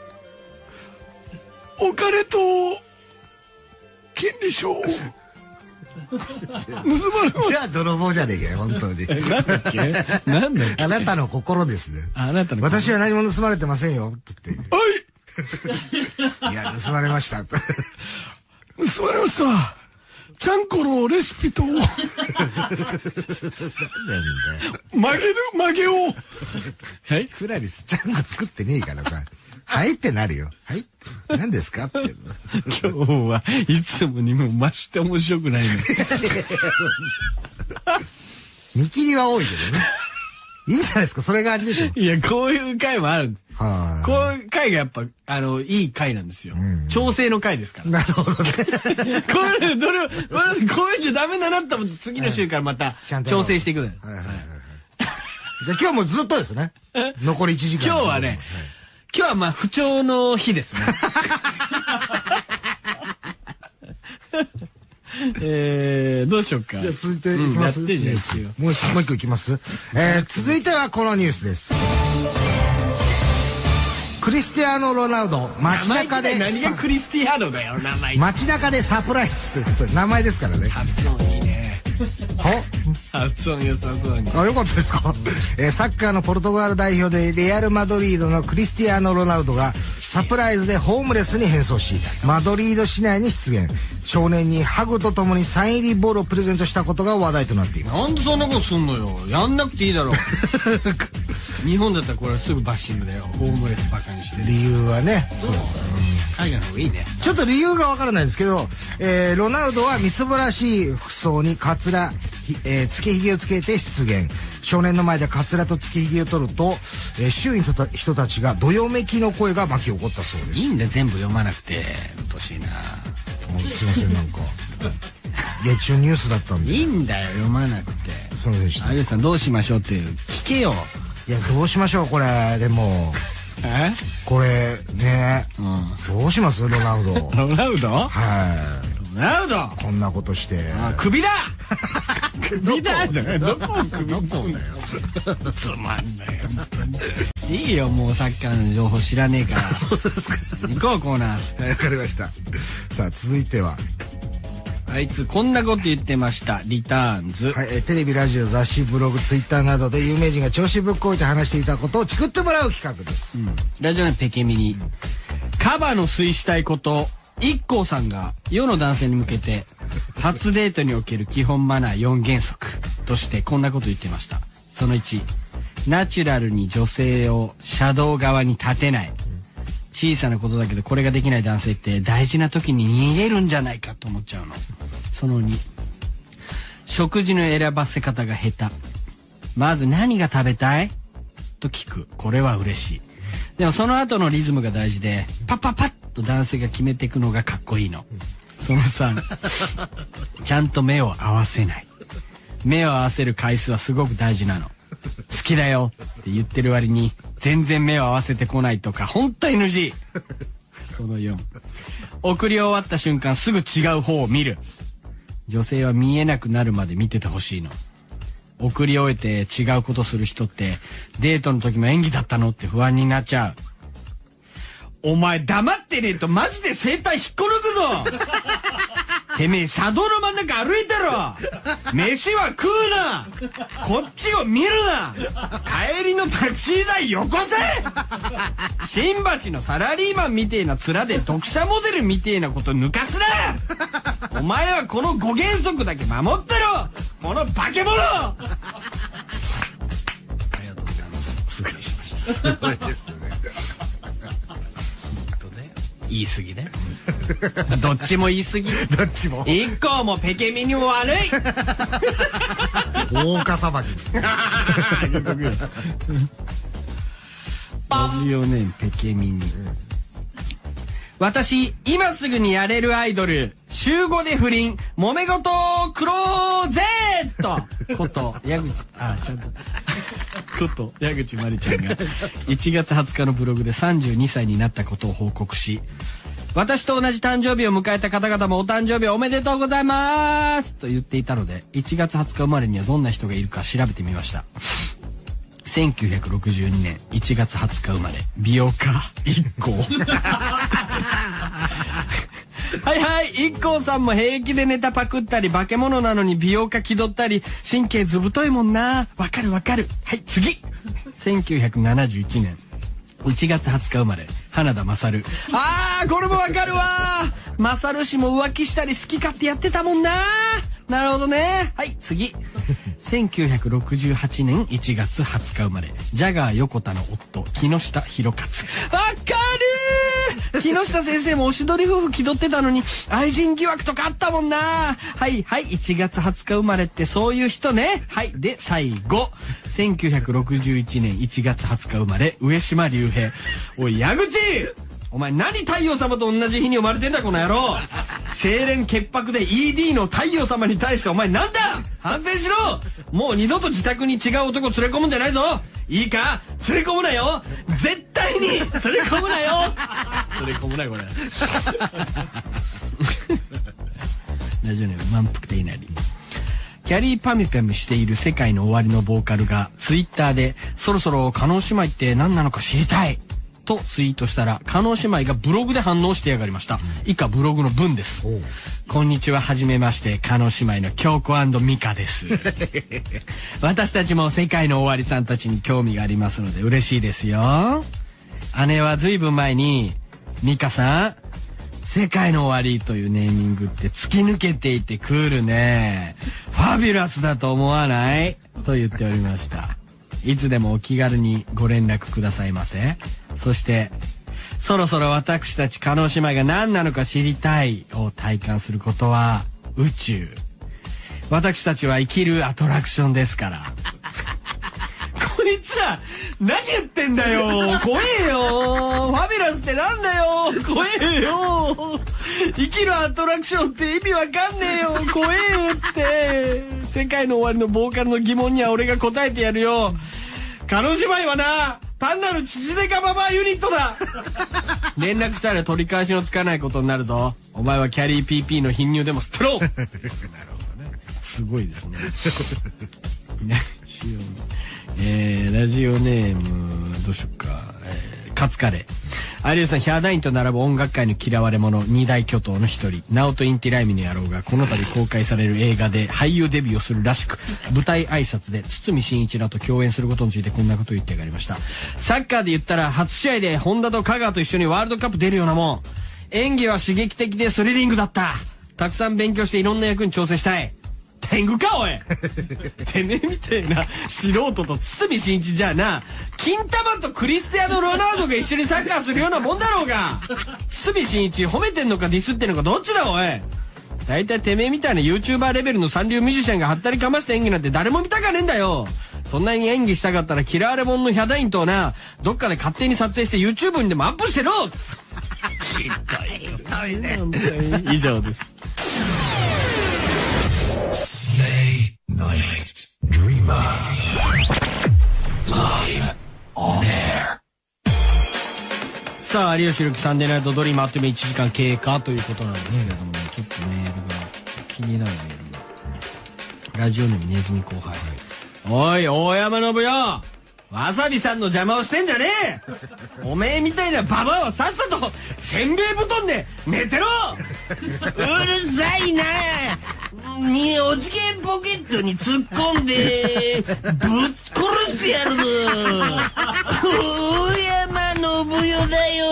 ー、お金と権利書を盗まれました。 じゃあ泥棒じゃねえかよ本当に。 なんだっけなんだっけ。 あなたの心ですね。 あなたの私は何も盗まれてませんよって言って。 はいいや盗まれました盗まれました。ちゃんこのレシピと曲げる曲げをはいクラリスちゃんこ作ってねえからさはいってなるよ。はい何ですかって今日はいつもにも増して面白くないね見切りは多いけどねいいじゃないですか、それが味でしょ。 いやこういう回もあるんです。はこういう回がやっぱあのいい回なんですよ、うん、調整の回ですから。 なるほどねこれどれこういうんじゃダメだなって思って次の週からまた調整していくのよ。 じゃあ今日もずっとですね残りいちじかん。 今日はね、 今日はまあ不調の日ですね。えー、どうしようか。 じゃあ続いていきます。 うん、やってじゃあ一応。 もう一もう一個いきます。えー、続いてはこのニュースです。クリスティアーノ・ロナウド街中で何がクリスティアーノだよ名前。 街中でサプライズということで名前ですからね。 発音いいね。 は発音良さそうに。 あ、よかったですか。えー、サッカーのポルトガル代表でレアル・マドリードのクリスティアーノ・ロナウドがサプライズでホームレスに変装しマドリード市内に出現。少年にハグとともにサイン入りボールをプレゼントしたことが話題となっています。 なんでそんなことすんのよ。やんなくていいだろう。日本だったらこれはすぐバッシングだよ。ホームレスバカにしてる。 理由はね、そう、うん、 海外の方がいいね。 ちょっと理由がわからないんですけど、えー、ロナウドはみすぼらしい服装にカツラ、えー、つけひげをつけて出現。少年の前でカツラとつけひげを取ると、えー、周囲の人たちがどよめきの声が巻き起こったそうです。 いいんだ全部読まなくて。うっとうしいな。 もうすいませんなんか月中ニュースだったんで。 いいんだよ読まなくて。 すいませんでした。 有吉さんどうしましょうっていう聞けよ。 いやどうしましょうこれ。でもえこれね、うん、どうしますロナウド。 ロナウド。 はいロナウドこんなことして。 あ首だ首だどこを首にすんだよ。つまんないよいいよもうサッカーの情報知らねえから。 そうですか。 行こうコーナー。 わかりました。さあ続いてはあいつこんなこと言ってましたリターンズ。 はい、えテレビラジオ雑誌ブログツイッターなどで有名人が調子ぶっこいて話していたことをチクってもらう企画です、うん、 ラジオネームペケミニ。カバの推したいこと一 k さんが世の男性に向けて初デートにおける基本マナーよん原則としてこんなこと言ってました。そのいち、ナチュラルに女性を車道側に立てない。小さなことだけどこれができない男性って大事な時に逃げるんじゃないかと思っちゃうの。そのに、食事の選ばせ方が下手。まず何が食べたいと聞く。これは嬉しい。でもその後のリズムが大事でパッパッパッと男性が決めていくのがかっこいいの。そのさん、ちゃんと目を合わせない。目を合わせる回数はすごく大事なの。好きだよって言ってる割に全然目を合わせてこないとか本当 エヌジー。 そのよん、送り終わった瞬間すぐ違う方を見る。女性は見えなくなるまで見ててほしいの。送り終えて違うことする人ってデートの時も演技だったのって不安になっちゃう。お前黙ってねえとマジで声帯引っこ抜くぞ。てめえ車道の真ん中歩いてろ。飯は食うな。こっちを見るな。帰りのタクシー代よこせ。新橋のサラリーマンみてえな面で読者モデルみてえなこと抜かすな。お前はこのご原則だけ守ってろ。この化け物。ありがとうございます。すぐにしました。すごいですね。言い過ぎね。どっちも言い過ぎ。 どっちも。 一個もペケミにも悪い。 大岡さばき。 ラジオネームペケミニ。私今すぐにやれるアイドル週ごで不倫揉め事クローゼットこと矢口あちゃんとこと矢口まりちゃんがいちがつはつかのブログでさんじゅうにさいになったことを報告し、私と同じ誕生日を迎えた方々もお誕生日おめでとうございますと言っていたので、いちがつはつか生まれにはどんな人がいるか調べてみました。せんきゅうひゃくろくじゅうにねんいちがつはつか生まれ、美容家一行。はいはい、一行さんも平気でネタパクったり化け物なのに美容家気取ったり神経ずぶといもんな。わかるわかる。はい次。せんきゅうひゃくななじゅういちねんいちがつはつか生まれ、花田勝。あーこれもわかるわ。勝氏も浮気したり好き勝手やってたもんな。なるほどね。はい次。せんきゅうひゃくろくじゅうはちねんいちがつはつか生まれ、ジャガー横田の夫木下博勝。わかる。木下先生もおしどり夫婦気取ってたのに愛人疑惑とかあったもんな。はいはい、いちがつはつか生まれってそういう人ね。はいで最後、せんきゅうひゃくろくじゅういちねんいちがつはつか生まれ、上島竜兵。おい矢口、お前何太陽様と同じ日に生まれてんだこの野郎。清廉潔白で イーディー の太陽様に対してお前なんだ。反省しろ。もう二度と自宅に違う男連れ込むんじゃないぞ。 いいか、連れ込むなよ、絶対に連れ込むなよ連れ込むなよこれラジオネーム満腹でいなり。キャリーパミュパミュしている世界の終わりのボーカルがツイッターでそろそろ加納姉妹って何なのか知りたいとツイートしたら、加納姉妹がブログで反応してやがりました。以下ブログの文です。こんにちは、はじめまして、加納姉妹の京子&美香です私たちも世界の終わりさんたちに興味がありますので嬉しいですよ。姉はずいぶん前に、美香さん世界の終わりというネーミングって突き抜けていてクールね、ファビュラスだと思わないと言っておりました。いつでもお気軽にご連絡くださいませ。そしてそろそろ私たち加納姉妹が何なのか知りたいを体感することは宇宙。私たちは生きるアトラクションですからこいつら何言ってんだよ、怖えよ、ファビュラスってなんだよ、怖えよ、生きるアトラクションって意味わかんねえよ、怖えよって。世界の終わりのボーカルの疑問には俺が答えてやるよ。加納姉妹はな、単なる父デカババアユニットだ連絡したら取り返しのつかないことになるぞ。お前はキャリー ピーピー の貧乳でも捨てろなるほどね。すごいですねえー、ラジオネームどうしよっか、えー、カツカレー。有吉さん、ヒャダインと並ぶ音楽界の嫌われ者二大巨頭の一人、ナオト・インティライミの野郎がこの度公開される映画で俳優デビューをするらしく、舞台挨拶で堤真一らと共演することについてこんなことを言ってやがりました。サッカーで言ったら初試合で本田と香川と一緒にワールドカップ出るようなもん。演技は刺激的でスリリングだった。たくさん勉強していろんな役に挑戦したい。天狗かおいてめえみたいな素人と堤真一じゃあな、金玉とクリスティアーノ・ロナウドが一緒にサッカーするようなもんだろうが。堤真一褒めてんのかディスってんのかどっちだおい。大体てめえみたいな YouTuber レベルの三流ミュージシャンがはったりかました演技なんて誰も見たかねえんだよ。そんなに演技したかったら嫌われ者のヒャダインとな、どっかで勝手に撮影して YouTube にでもアップしてろひどいね以上です。 Stay Night Dreamer Live on air。 さあ、有吉弘樹サンデーナイトドリームあっという間いちじかん経過ということなんですけれども、うん、ちょっとメールが気になるメールが、ラジオネームネズミ後輩、おい大山信代、わさびさんの邪魔をしてんじゃねえ。おめえみたいなババアはさっさとせんべい布団で寝てろうるさいなにおじけんポケットに突っ込んでぶっ殺してやるぞ大山信代だよ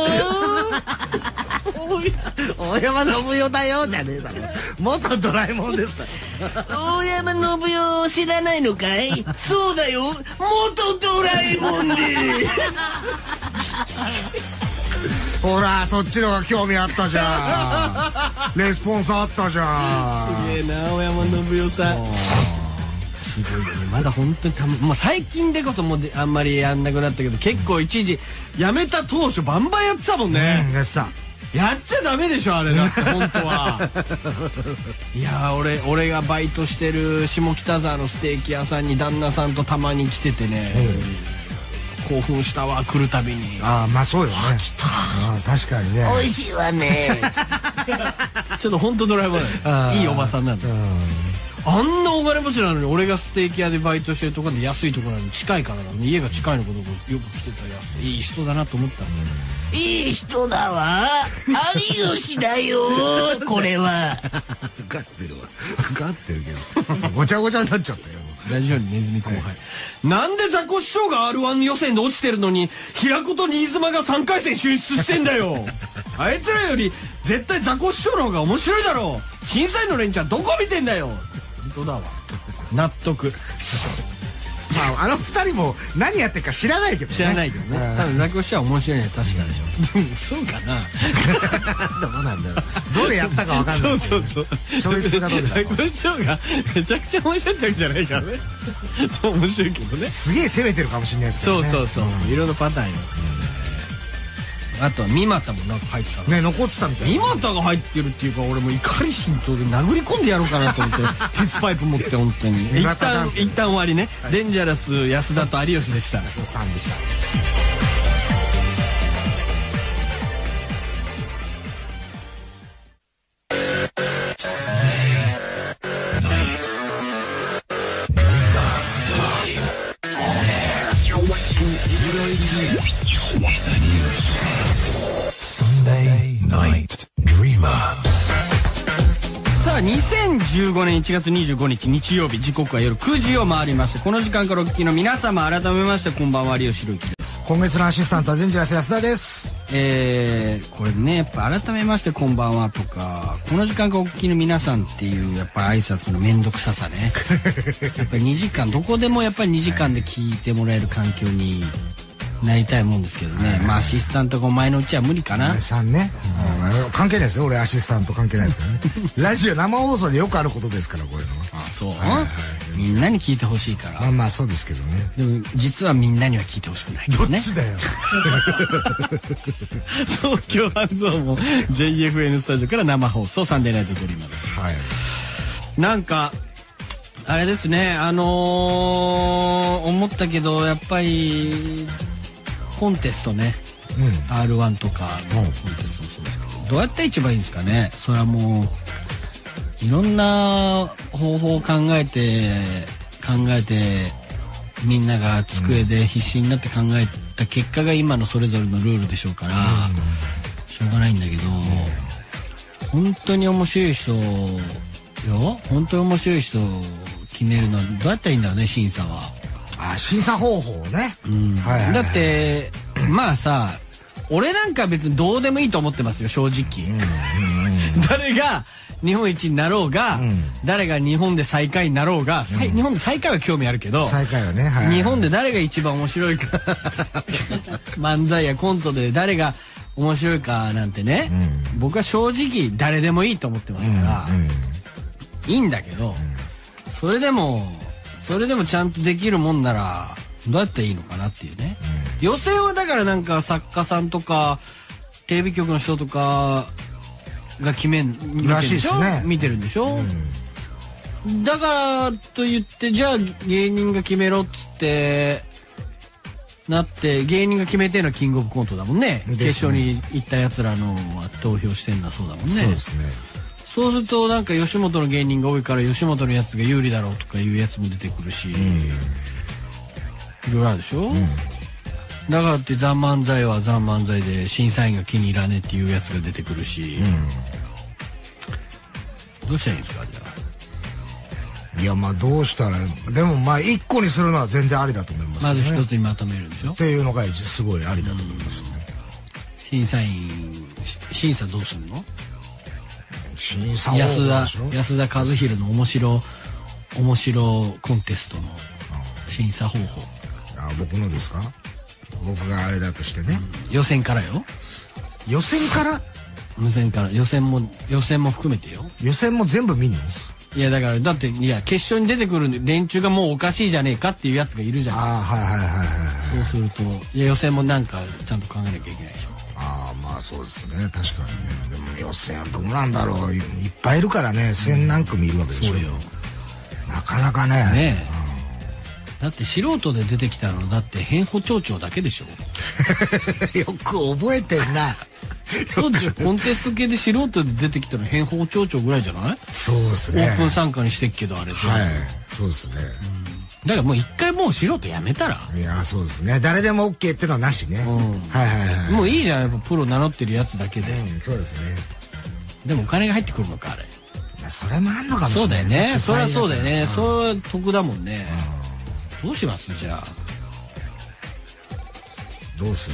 大山信代だよじゃねえだろ、元ドラえもんですから大山信代知らないのかい。そうだよ、元ドラえもんでほらそっちのが興味あったじゃんレスポンスあったじゃん。 すげえな大山信代さん、すごいよね。まだ本当にたま、まあ、最近でこそもうあんまりやんなくなったけど、結構一時辞めた当初バンバンやってたもんね。 うん、やってた。 やっちゃダメでしょあれだって本当はいや俺俺がバイトしてる下北沢のステーキ屋さんに旦那さんとたまに来ててね、うん、興奮したわ来るたびに。 ああまあそうよね。 来たあ確かにね、 美味しいわねちょっと本当ドライバーいいおばさんなんだ。あんなお金持ちなのに俺がステーキ屋でバイトしてるところで安いところなのに近いからだね。家が近いのことよく来てた安いいい人だなと思ったの、うん、いい人だわ有吉だよこれは分かってるわ分かってるけどごちゃごちゃになっちゃったよ。 ラジオにネズミ後輩、はい、なんでザコシショウが アールワン 予選で落ちてるのに平子と新妻がさんかい戦進出してんだよあいつらより絶対ザコシショウの方が面白いだろう。審査員の連中はどこ見てんだよ。本当だわ納得まああの二人も何やってるか知らないけどね。 知らないけどね。多分ザコシショウは面白いのは確かでしょ。でもそうかなどうなんだろう。どれやったかわかんない。 そうそうそう。 チョイスがどれだか。 ザコシショウがめちゃくちゃ面白いってわけじゃないからね。そう面白いけどね。 すげえ攻めてるかもしれないですね。 そうそうそう。いろんなパターンありますけどね。 あとは三股もなんか入ってたね、残ってたみたい三股が入ってるっていうか、俺もう怒り心頭で殴り込んでやろうかなと思って鉄パイプ持って本当に一旦一旦終わりね、はい、デンジャラス安田と有吉でした。 安田さんでした。 にせんじゅうごねんいちがつにじゅうごにち日曜日、時刻は夜くじを回りまして、この時間からお聞きの皆様、改めましてこんばんは、有吉弘行です。 今月のアシスタントはデンジャラス安田です。 えー、これね、やっぱ改めましてこんばんはとか、この時間からお聞きの皆さんっていうやっぱり挨拶の面倒くささねやっぱりにじかんどこでもやっぱりにじかんで聞いてもらえる環境になりたいもんですけどね。まあアシスタントがお前のうちは無理かな。 さんね、うん、関係ないですよ。俺アシスタント関係ないですからねラジオ生放送でよくあることですから、こういうのは。 あ、そう、はいはい、みんなに聞いてほしいから。 まあまあそうですけどね。 でも実はみんなには聞いてほしくないけどね。 どっちだよ東京ハンズオンも ジェイエフエヌ スタジオから生放送サンデーナイトドリームです。はい。なんかあれですね、あのー、思ったけどやっぱりコンテストね、うん、アールワン とかのコンテストもそうですけど、どうやったら一番いいんですかね。それはもういろんな方法を考えて考えてみんなが机で必死になって考えた結果が今のそれぞれのルールでしょうから、うん、しょうがないんだけど、うん、本当に面白い人よ、本当に面白い人を決めるのはどうやったらいいんだろうね、審査は。 あ、審査方法ね、 うん、はいはいはい、だってまあさ、俺なんか別にどうでもいいと思ってますよ、正直、うんうんうん、誰が日本一になろうが、うん、誰が日本で最下位になろうが、うん、日本で最下位は興味あるけど、 最下位はね、はいはい、 日本で誰が一番面白いか漫才やコントで誰が面白いかなんてね、うん、僕は正直誰でもいいと思ってますから、うんうん、いいんだけど、うん、それでもそれでもちゃんとできるもんならどうやっていいのかなっていうね、うん、予選はだからなんか作家さんとかテレビ局の人とかが決めんらしいですね、見てるんでしょ、うん、だからと言ってじゃあ芸人が決めろっつってなって芸人が決めてるのはキングオブコントだもんね。決勝に行ったやつらのは投票してんだそうだもんね。 そうですね。 そうするとなんか吉本の芸人が多いから吉本のやつが有利だろうとかいうやつも出てくるし、うん、いろいろあるでしょ、うん、だからってザ・漫才はザ・漫才で審査員が気に入らねえっていうやつが出てくるし、うん、どうしたらいいんですかじゃあ。いやまあどうしたら、でもまあ一個にするのは全然ありだと思いますね。 まず一つにまとめるんでしょっていうのがすごいありだと思いますよね、 うん、審査員審査どうするの。 審査安田安田和弘の面白面白コンテストの審査方法。 あ、僕のですか。僕があれだとしてね、 うん、予選からよ。 予選から予選から予選も予選も含めてよ。 予選も全部見に行くんです。 いやだからだっていや決勝に出てくる連中がもうおかしいじゃねえかっていうやつがいるじゃん。 ああはいはいはいはい。 そうするといや予選もなんかちゃんと考えなきゃいけないでしょ。 ああまあそうですね、確かにね。でも予選はどうなんだろう、いっぱいいるからね、千何組いるわけでしょ、うん、そうよ。なかなかね。ねえ、うん、だって素人で出てきたのだって変歩町長だけでしょよく覚えてんなそうでしょ。コンテスト系で素人で出てきたの変歩町長ぐらいじゃない。 そうですね。 オープン参加にしてっけどあれ。 はい、そうですね、 うん、だからもう一回もう素人やめたら。 いやそうですね、誰でも OK ってのはなしね、うん、はいはいはい。 もういいじゃん、やっぱプロ名乗ってるやつだけで、 うん、そうですね。 でもお金が入ってくるのかあれ。 いやそれもあんのかもしれない。 そうだよね、そりゃそうだよね、うん、それは得だもんね、うん、どうしますじゃあ。 どうする、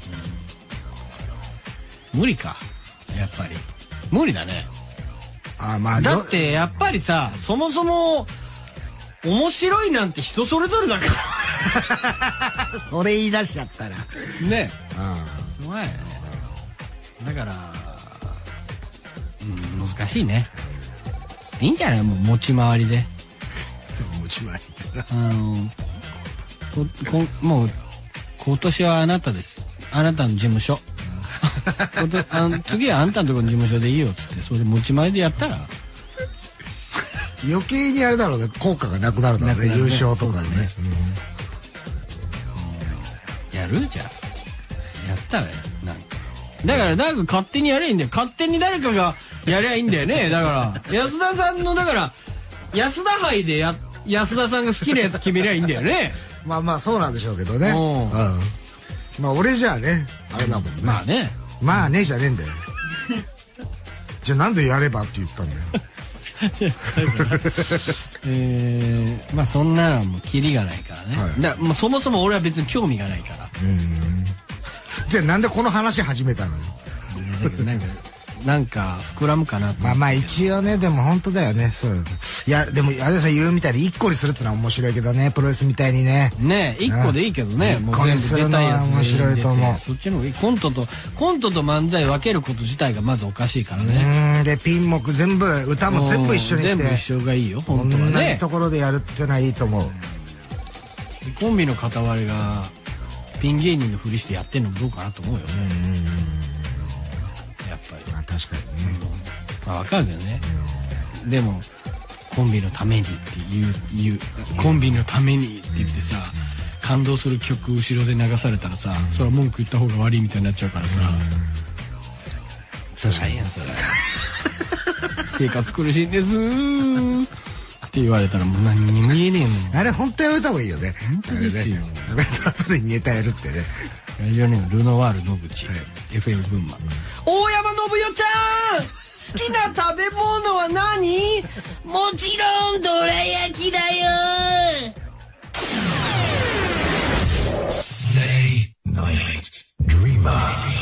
うん、無理かやっぱり無理だね。 あ、まあ、 だってやっぱりさ、そもそも面白いなんて人それぞれだからそれ言い出しちゃったらね。うまいね。だから、うん、難しいね。いいんじゃない、もう持ち回りで持ち回りってあのここもう今年はあなたです。あなたの事務所あの次はあんたのところの事務所でいいよっつってそれ持ち前でやったら余計にあれだろうね、効果がなくなるだろうね、優勝とかね。 やるじゃあやったらなんかだからなんか勝手にやればいいんだよ。勝手に誰かがやりゃいいんだよね。だから安田さんのだから安田杯でや安田さんが好きなやつ決めりゃいいんだよね。 まあまあそうなんでしょうけどね。うん。まあ俺じゃあねあれだもんね。 まあね。 まあねじゃねえんだよ。じゃあなんでやればって言ったんだよ。 えー、まあそんなのもキリがないからね。はい、だもうそもそも俺は別に興味がないから。うんじゃあなんでこの話始めたのよ。 なんかなんか膨らむかなと。 まあまあ一応ねでも本当だよね。そういやでもあれさ言うみたいに一個にするってのは面白いけどね、プロレスみたいにね。 ね一個でいいけどね。 一個にするのは面白いと思う。 そっちの方がいい。コントとコントと漫才分けること自体がまずおかしいからね。 うんでピン目全部歌も全部一緒にして全部一緒がいいよ本当はね。 同じところでやるってのはいいと思う。 コンビの片割れがピン芸人のふりしてやってんのもどうかなと思うよね。やっぱり。 まあ確かにね。 まあ分かるけどね。でもコンビのためにって言う言うコンビのためにって言ってさ感動する曲後ろで流されたらさそれは文句言った方が悪いみたいになっちゃうからさ。 確かに。 生活苦しいですって言われたらもう何にも言えねえもん。 あれ本当やめた方がいいよね。 本当ですよ。 後でネタやるってね。 ラジオネームルノワール野口、はい、エフエム 群馬、うん、大山信代ちゃん好きな食べ物は何？もちろんどら焼きだよ。 Stay Night Dreamer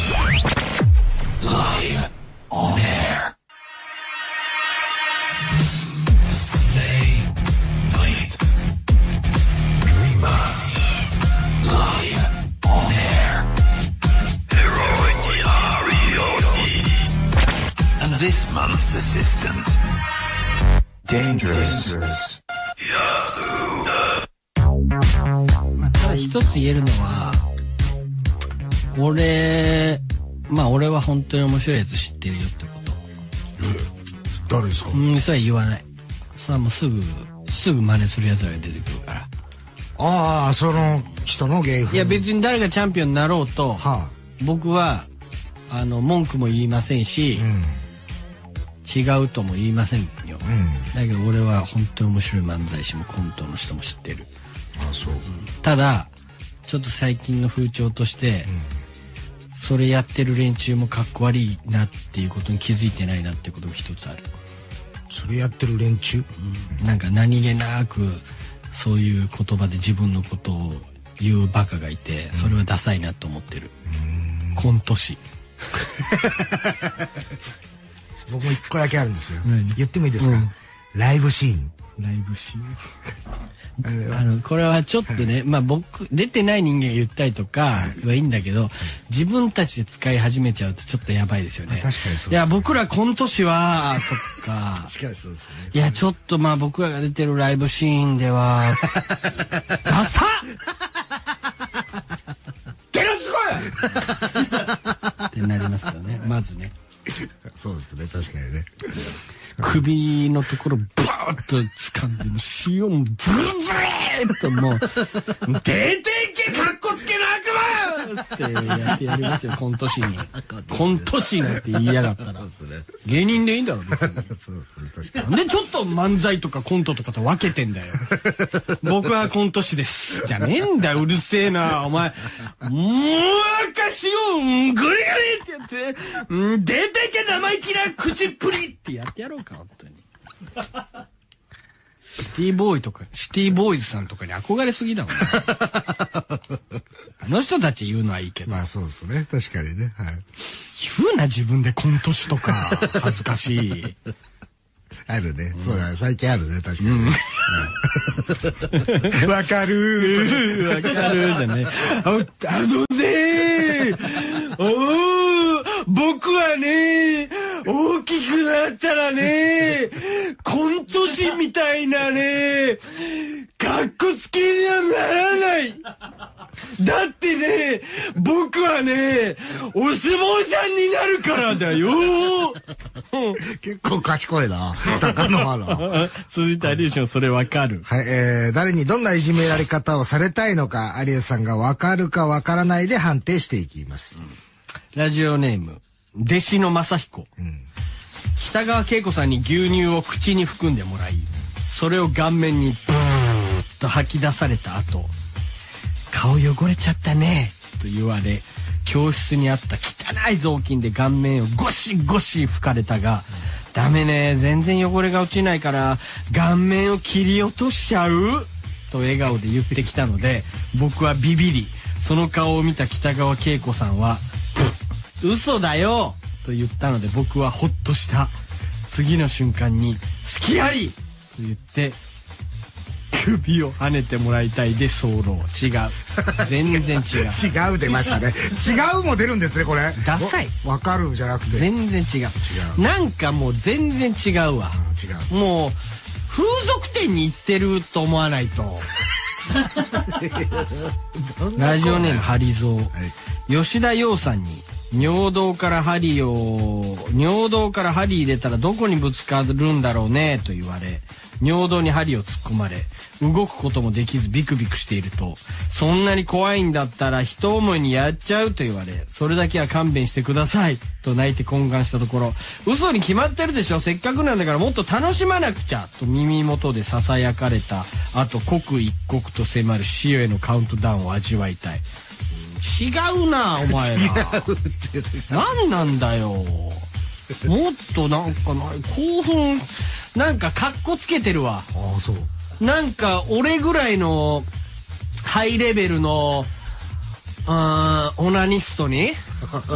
Live on air. Stay Night Dreamer Live on air. And this month's assistant, Dangerous. まあ、ただ一つ言えるのは俺まあ俺は本当に面白いやつ知ってるよってこと。 誰ですか？ うんそれは言わない。それはもうすぐすぐ真似するやつらが出てくるから。 ああその人の芸風。 いや別に誰がチャンピオンになろうと、はあ、僕はあの文句も言いませんし、うん、違うとも言いませんよ、うん、だけど俺は本当に面白い漫才師もコントの人も知ってる。 ああそう、うん、 ただちょっと最近の風潮として、うん、それやってる連中もかっこ悪いなっていうことに気づいてないなっていうことが一つある。 それやってる連中、 うん、なんか何気なくそういう言葉で自分のことを言うバカがいて、それはダサいなと思ってる。うんコント師僕も一個だけあるんですよ。言ってもいいですか、うん、ライブシーン。 ライブシーンあのこれはちょっとね、はい、まあ僕出てない人間が言ったりとかはいいんだけど、はい、自分たちで使い始めちゃうとちょっとやばいですよね。 確かにそうですね。 いや僕らコント師はとか確かにそうですね。 いやちょっとまあ僕らが出てるライブシーンではダサッゲロすごいってなりますよねまずね。 そうですね確かにね。 首のところバーッと掴んでも塩もブルブルーともう出てけかっこつけの悪魔ってやってやりますよコント師に。コント師なんて言いやがったら芸人でいいんだろ別に。そうですね確かに。なんでちょっと漫才とかコントとかと分けてんだよ。僕はコント師ですじゃねえんだようるせえなお前。もう赤塩グリグリってやって出てけ生意気な口っぷりってやってやろうか本当に。シティボーイとかシティボーイズさんとかに憧れすぎだもん、ね、あの人たち言うのはいいけど。 まあそうですね確かにね、はい、 言うな自分でコント師とか恥ずかしい。 あるね、うん、そうだね最近あるね確かに。わ、うん、かるわかるじゃねあ, あのねお僕はね大きくなったらね、コント師みたいなね、かっこつけにはならない。だってね、僕はね、お相撲さんになるからだよ。 結構賢いな。高野原。 続いて有吉もそれわかる。 はい、えー、誰にどんないじめられ方をされたいのか、有吉さんがわかるかわからないで判定していきます。 ラジオネーム、弟子の正彦。うん、北川景子さんに牛乳を口に含んでもらい、それを顔面にブーッと吐き出された後、顔汚れちゃったねと言われ、教室にあった汚い雑巾で顔面をゴシゴシ拭かれたが、ダメね、全然汚れが落ちないから顔面を切り落としちゃうと笑顔で言ってきたので、僕はビビり、その顔を見た北川景子さんは嘘だよと言ったので、僕はホッとした。次の瞬間に好きありと言って首を跳ねてもらいたいで候。違う、全然違う。 違う出ましたね。違うも出るんですね、これ。 ダサい。 わかるじゃなくて全然違う。違う。なんかもう全然違うわ。うん、違う。もう風俗店に行ってると思わないと。ラジオネームハリゾー、はい、吉田洋さんに尿道から針を尿道から針入れたらどこにぶつかるんだろうねと言われ、尿道に針を突っ込まれ、動くこともできずビクビクしていると、そんなに怖いんだったら一思いにやっちゃうと言われ、それだけは勘弁してくださいと泣いて懇願したところ、嘘に決まってるでしょ、せっかくなんだからもっと楽しまなくちゃと耳元でささやかれた後、刻一刻と迫る死へのカウントダウンを味わいたい。違うなお前ら。何なんだよ。もっとなんかな興奮、なんかカッコつけてるわ。 ああ、そう。 なんか俺ぐらいのハイレベルのあオナニストに、うん、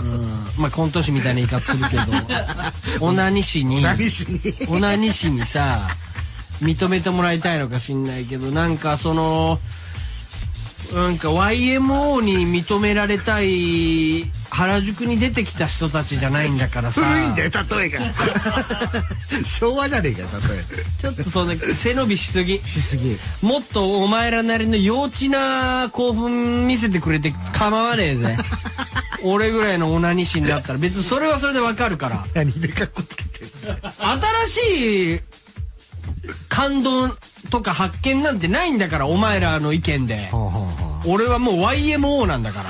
まあコント師みたいな言い方するけどオナニ師にオナニ師にオナニ師にさ認めてもらいたいのか知んないけど、なんかそのなんか ワイエムオー に認められたい原宿に出てきた人たちじゃないんだからさ。 古いんだよ例えが。昭和じゃねえか例え。 ちょっとそんな背伸びしすぎしすぎ。 もっとお前らなりの幼稚な興奮見せてくれて構わねえぜ。俺ぐらいのオナニ師になったら別にそれはそれでわかるから。 何でカッコつけてる。 新しい感動とか発見なんてないんだから、お前らの意見で。はあはあ、俺はもう ワイエムオー なんだから。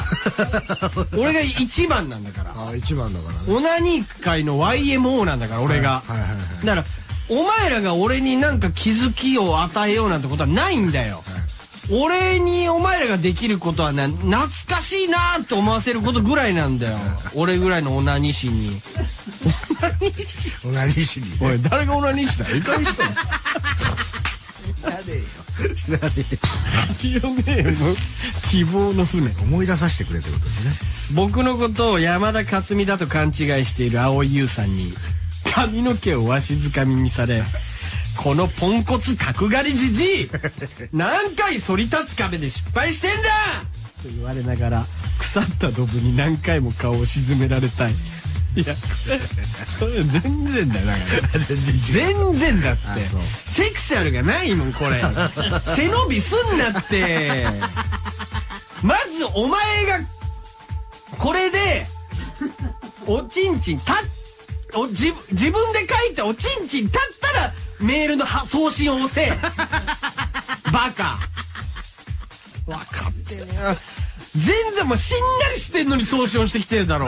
俺が一番なんだから。 ああ、一番だからね。 オナニー界の ワイエムオー なんだから、俺が。はいはいはいはい、だから、お前らが俺になんか気づきを与えようなんてことはないんだよ。はい、俺にお前らができることはね、懐かしいなーって思わせることぐらいなんだよ。俺ぐらいのオナニ師に。オナニ師オナニ師に、ね。 おい、誰がオナニ師だいかにしてんの。 知らねえよ。知らねえよ。ラジオネーム希望の船。 思い出させてくれってことですね。 僕のことを山田勝美だと勘違いしている蒼井優さんに髪の毛をわしづかみにされ、このポンコツ角刈りじじい何回反り立つ壁で失敗してんだと言われながら腐ったドブに何回も顔を沈められたい。いや、これ全然だよ。だから全然だってセクシャルがないもんこれ。背伸びすんなって。まずお前がこれでおちんちんたお自自分で書いたおちんちん立ったらメールの送信を押せ。バカ。分かってねえ。全然もうしんなりしてんのに送信してきてるだろう。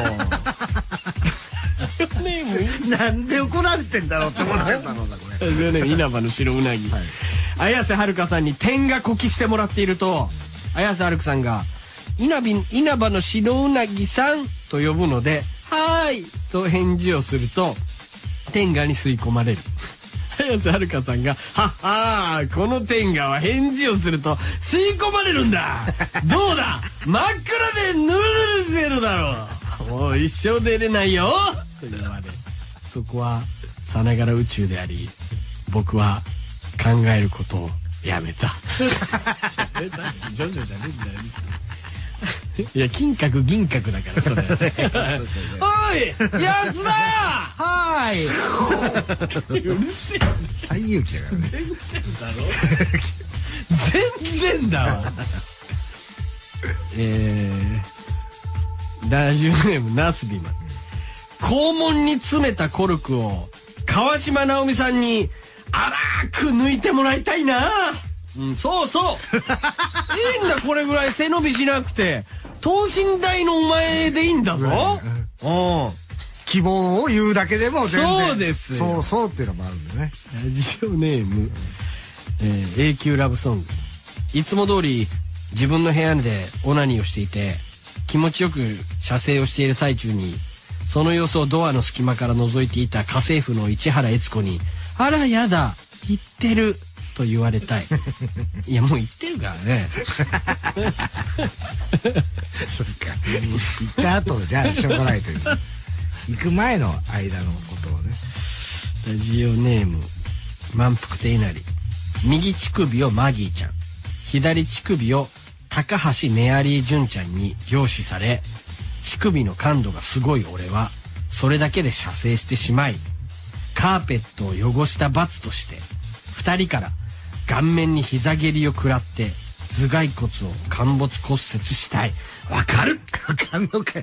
なんで怒られてんだろうって思ってんだろうなこれ。 ラジオネーム稲葉の白うなぎ、はい、綾瀬はるかさんに点がこきしてもらっていると、綾瀬はるかさんが稲葉稲葉の白うなぎさんと呼ぶのではーいと返事をすると天下に吸い込まれる。綾瀬はるかさんがはっはー、この天下は返事をすると吸い込まれるんだ。どうだ真っ暗でヌルヌルしてるだろう。もう一生出れないよと言われ、そこはさながら宇宙であり、僕は考えることをやめた。ジョジョじゃねえんだよ。いや金閣銀閣だからそれ。おいやつだ。はさい。最有機だからね。 全然だろ。全然だわ。えー、ラジオネームナスビマン。肛門に詰めたコルクを川島直美さんに荒く抜いてもらいたいな。うん、そうそう。いいんだ、これぐらい背伸びしなくて。等身大のお前でいいんだぞ。うん。 希望を言うだけでも全然。 そうです。 そうそうっていうのもあるんだね。 ラジオネーム、えー、永久ラブソング。いつも通り自分の部屋でオナニーをしていて、気持ちよく射精をしている最中に、その様子をドアの隙間から覗いていた家政婦の市原悦子に、あらやだ、言ってると言われたい。いや、もう言ってるからね。 そっか。行った後じゃあしょうがないという。行く前の間のことをね。 ラジオネーム満腹亭なり。右乳首をマギーちゃん、左乳首を高橋メアリー純ちゃんに凝視され、乳首の感度がすごい俺はそれだけで射精してしまい、カーペットを汚した罰として二人から顔面に膝蹴りを食らって頭蓋骨を陥没骨折したい。わかる？ わかんのかい。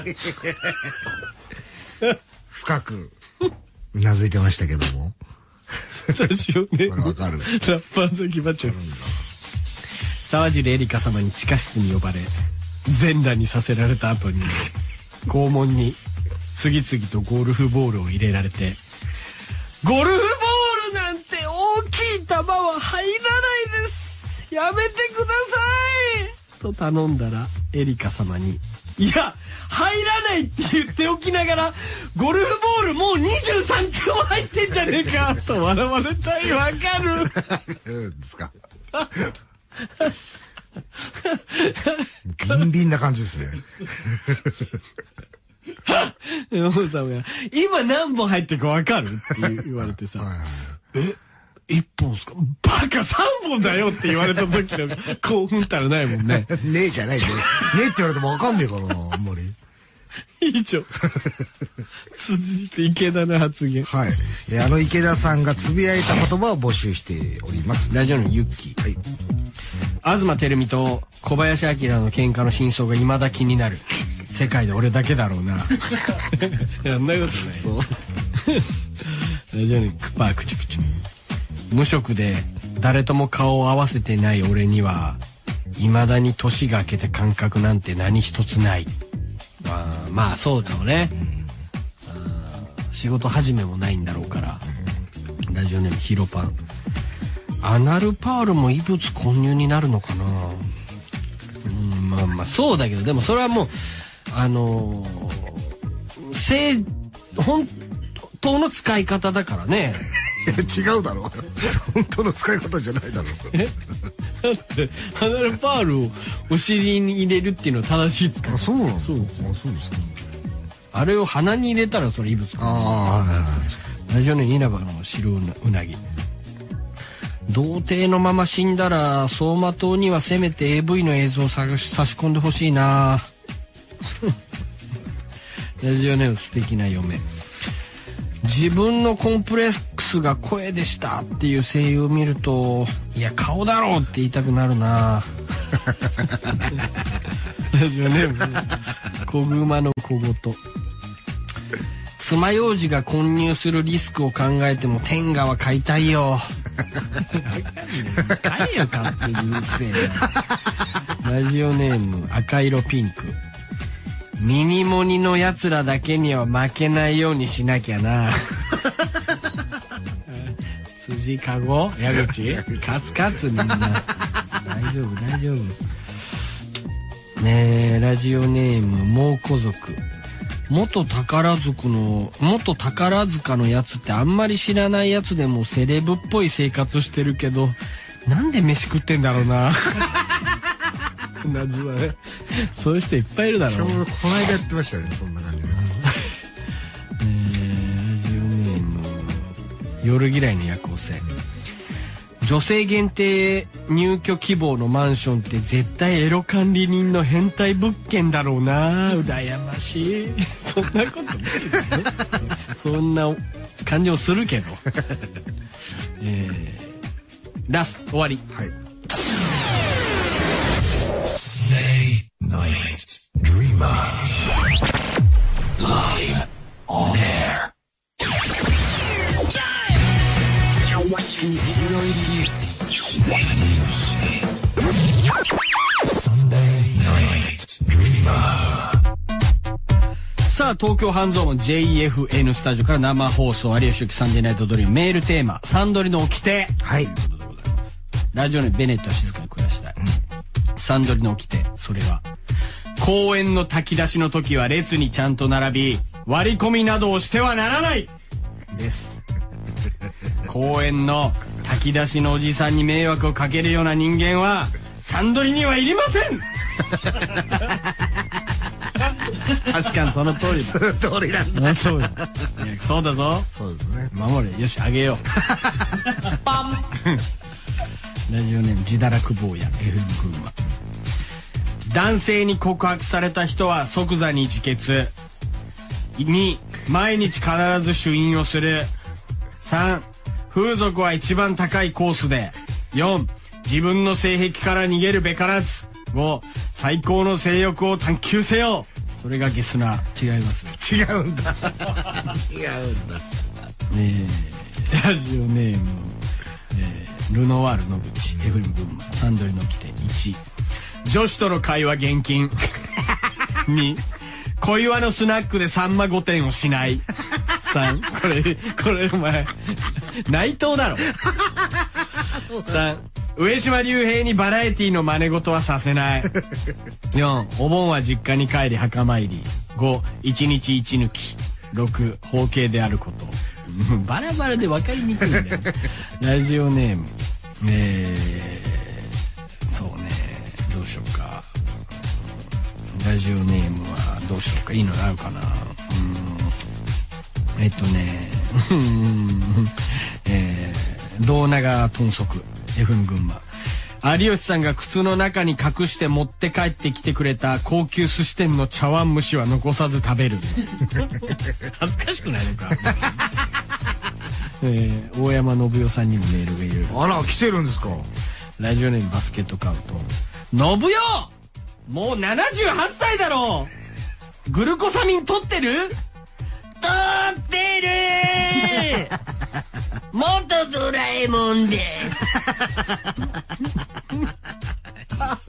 深くうなずいてましたけども。 ラジオネームわかる。 ラッパーズキバチョ。沢尻エリカ様に地下室に呼ばれ全裸にさせられた後に肛門に次々とゴルフボールを入れられて、ゴルフボールなんて大きい球は入らないです、やめてくださいと頼んだら、エリカ様に、いや入らないって言っておきながらゴルフボールもうにじゅうさんキロも入ってんじゃねえかと笑われたい。わかる。 ですか。ビンビンな感じですね。 山本さんが今何本入ってるかわかるって言われてさ、え一本すか、バカ三本だよって言われた時の興奮たらないもんね。 ねえじゃないで、ねえって言われてもわかんねえからな、あんまり。 以上。続いて池田の発言。 はい。えあの池田さんがつぶやいた言葉を募集しております。 ラジオのユッキー。はい。東照美と小林明の喧嘩の真相が未だ気になる。世界で俺だけだろうな。やんないことない。そう。ラジオにクパークチュクチュ。無職で誰とも顔を合わせてない俺には未だに年が明けて感覚なんて何一つない。あまあそうだろうね。あ仕事始めもないんだろうから。ラジオネームヒロパン。アナルパールも異物混入になるのかな。うんまあまあそうだけど、でもそれはもうあのー、正本当の使い方だからね。 違うだろう。本当の使い方じゃないだろう。 えだってアナルパールをお尻に入れるっていうのは正しい使い方。 あ、そうなんそうですよ。 あ、そうですか。 あれを鼻に入れたらそれ異物か。 ああ、はいはい。 ラジオネーム稲葉の白うなぎ。童貞のまま死んだら走馬灯にはせめて エーブイ の映像を差し込んでほしいな。ラジオネーム素敵な嫁。自分のコンプレックスが声でしたっていう声優を見ると、いや顔だろうって言いたくなるな。ラジオネーム小熊の小言。爪楊枝が混入するリスクを考えても天下は買いたいよ。買えよ勝手にうるせえな。ラジオネーム赤色ピンク。ミニモニのやつらだけには負けないようにしなきゃな。辻かご矢口カツカツみんな大丈夫大丈夫ねえ。ラジオネーム猛虎族。元宝塚の元宝塚のやつってあんまり知らないやつでもセレブっぽい生活してるけど、なんで飯食ってんだろうな。謎だね。そういう人いっぱいいるだろう。 ちょうどこの間やってましたね、そんな感じのやつ。 えー、ラジオネーム夜嫌いの夜行性。女性限定入居希望のマンションって絶対エロ管理人の変態物件だろうな。羨ましい。そんなことないよね。 そんな感じもするけど、えー、ラスト終わり。 はい。 Stay Night Dreamer Live on air. Sunday Night Dreamer。 さあ、東京半蔵門 ジェイエフエヌ スタジオから生放送、有吉由紀サンデーナイトドリーム、メールテーマ、サンドリの掟。 はい。 ラジオネームベネットは静かに暮らしたい。うん、サンドリの掟、それは、公園の炊き出しの時は列にちゃんと並び、割り込みなどをしてはならないです。公園の炊き出しのおじさんに迷惑をかけるような人間は、サンドリにはいりません。確かにその通りだ。 その通りなんだ。 その通り。いや、そうだぞ。 そうですね。 守れ。よし、あげよう。パン。ラジオネーム自堕落坊や エフエム 群馬。男性に告白された人は即座に自決。に、毎日必ず主飲をする。さん、風俗は一番高いコースで。よん、自分の性癖から逃げるべからず。ご、最高の性欲を探求せよ。それがゲスナー。違います。 違うんだ。違うんだ。 ねえ、ラジオネーム、えー、ルノワール野口 エフエム 群馬サンドリの起点いち、女子との会話厳禁。に、小岩のスナックでさんまごてんをしない。さん、これこれお前内藤だろ。さん、上島竜兵にバラエティの真似事はさせない。よん、お盆は実家に帰り墓参り。ご、一日一抜き。ろく、包茎であること。バラバラで分かりにくいんだよ。ラジオネーム、えー、そうね、どうしようか。ラジオネームはどうしようか。いいのあるかな。うん、えっとね、えー、胴長豚足 エフエム 群馬。有吉さんが靴の中に隠して持って帰ってきてくれた高級寿司店の茶碗蒸しは残さず食べる。恥ずかしくないのか。えー、大山信代さんにもメールがいる。 あら、来てるんですか。 ラジオネームバスケットカウト。信代、もうななじゅうはっさいだろう。グルコサミン取ってる？取ってる。元ドラえもんです。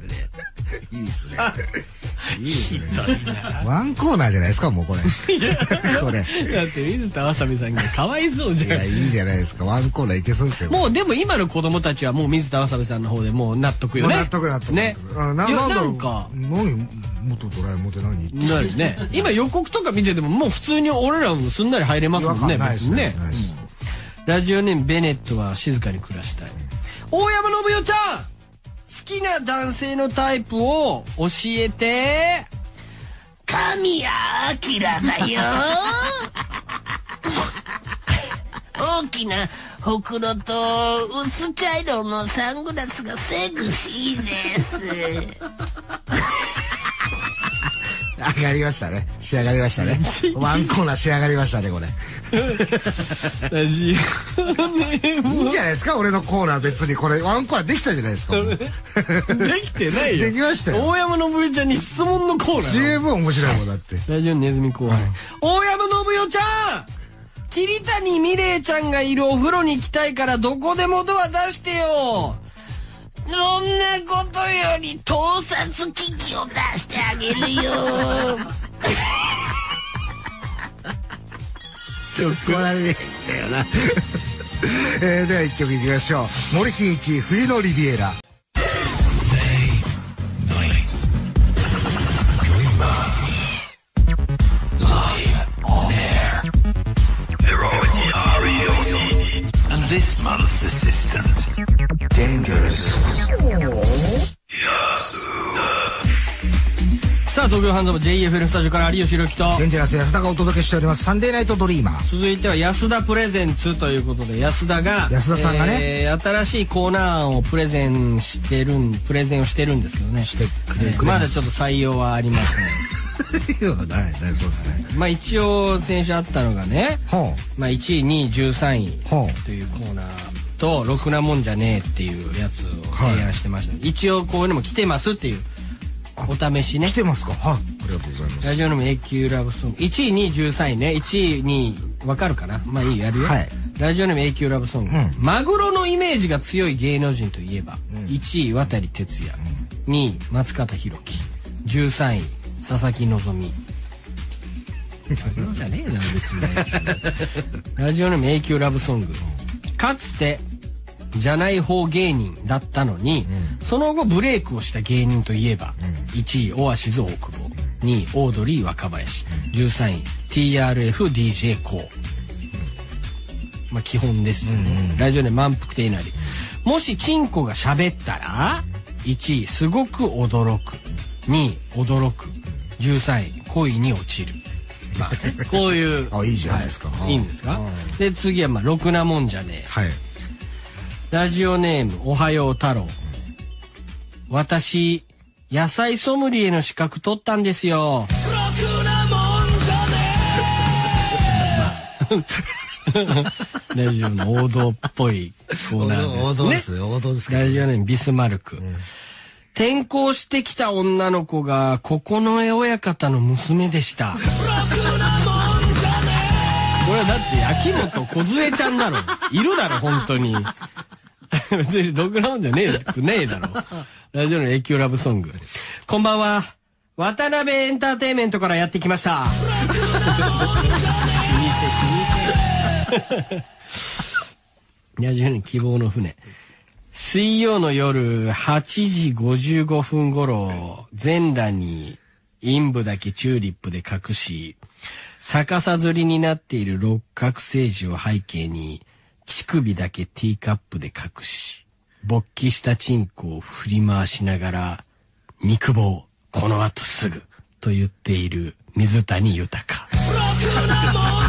いいっすね。いいっすね。ワンコーナーじゃないですか、もうこれ。これ。 だって水田わさびさんがかわいそうじゃん。 いや、いいじゃないですか。ワンコーナーいけそうですよ。 もうでも今の子供たちはもう水田わさびさんの方でもう納得よね。 納得納得。 ね。 な、 な、 なんか。何元ドラえもんって何？ なるね。今予告とか見ててももう普通に俺らもすんなり入れますもんね。別にね。ラジオネームベネットは静かに暮らしたい。大山信代ちゃん、好きな男性のタイプを教えて。神谷明だよ。大きなほくろと薄茶色のサングラスがセクシーです。 上がりましたね。仕上がりましたね。ワンコーナー仕上がりましたね、これ。 ラジオネーム。 いいんじゃないですか、俺のコーナー。別にこれワンコーナーできたじゃないですか。 できてないよ。 できましたよ。 大山信代ちゃんに質問のコーナー。 十分面白いもんだって。 ラジオネズミ後輩。大山信代ちゃん、桐谷美玲ちゃんがいるお風呂に行きたいからどこでもドア出してよ。そんなことより盗撮機器を出してあげるよ。 曲はねだよな。えー、では一曲いきましょう。森進一、冬のリビエラ。 And this month's assistant, Dangerous. さあ、東京ハンズオブ ジェイエフエル スタジオから有吉弘樹とデンジャラス安田がお届けしておりますサンデーナイトドリーマー。 続いては安田プレゼンツということで、安田が安田さんがね、 えー、新しいコーナー案をプレゼンしてるんプレゼンをしてるんですけどね、 してくれまだちょっと採用はありません。 はいそうですね。 まあ一応先週あったのがね、まあいちいにいじゅうさんいというコーナーとろくなもんじゃねえっていうやつを提案してました、はい、一応こういうのも来てますっていうお試しね。 来てますか。はい、ありがとうございます。 ラジオネーム永久ラブソングいちいにいじゅうさんいね。いちいにいわかるかな。まあいいやるよ、はい、ラジオネーム永久ラブソング、うん、マグロのイメージが強い芸能人といえば、うん、いちい渡哲也、うん、にい松方弘樹、じゅうさんい佐々木希。マグロじゃねえな別に。ラジオネーム永久ラブソング、かつてじゃない方芸人だったのに、うん、その後ブレイクをした芸人といえば、うん、いちいオアシズ大久保、にいオードリー若林、うん、じゅうさんい ティーアールエフディージェー コー、うん、まあ基本ですよね、うんうん、ラジオネーム満腹亭なり、もしチンコが喋ったら、いちいすごく驚く、にい驚く、じゅうさんい恋に落ちる。まあこういうあ、いいじゃないですか、 はい、いいんですか。で次はまあろくなもんじゃねえ、 はい、 ラジオネームおはよう太郎、私野菜ソムリエの資格取ったんですよ。ろくなもんじゃねえ。ラジオの王道っぽいコーナーですね。 王道ですよ、王道ですけど、ね、 ラジオネームビスマルク、うん、転校してきた女の子が九重親方の娘でした。ろくなもんじゃねえ。これはだって秋元梢ちゃんだろ。いるだろ本当に。別にろくなもんじゃねえねえだろ。ラジオの永久ラブソング、こんばんは、渡辺エンターテインメントからやってきました。ラジオの希望の船、水曜の夜はちじごじゅうごふん頃、全裸に陰部だけチューリップで隠し、逆さずりになっている六角星児を背景に、乳首だけティーカップで隠し、勃起したチンコを振り回しながら、肉棒、この後すぐ、と言っている水谷豊。そんな、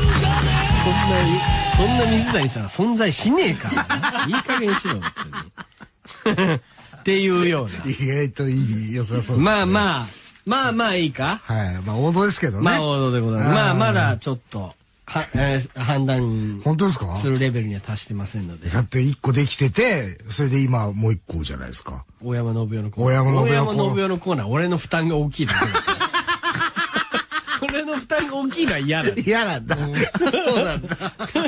そんな水谷さん存在しねえから。いい加減しろ、本当に。っていうような。 意外といい、良さそうですね。 まあまあ、まあまあいいか。 はい。まあ王道ですけどね。 まあ王道でございます。まあまだちょっと。は、えー、判断本当ですかするレベルには達してませんので。 だって一個できてて、それで今もう一個じゃないですか。 大山信代のコーナー。 大山信代のコーナー、俺の負担が大きいだけ。俺の負担が大きいのは嫌なんだ。 嫌なんだ。そうなんだ。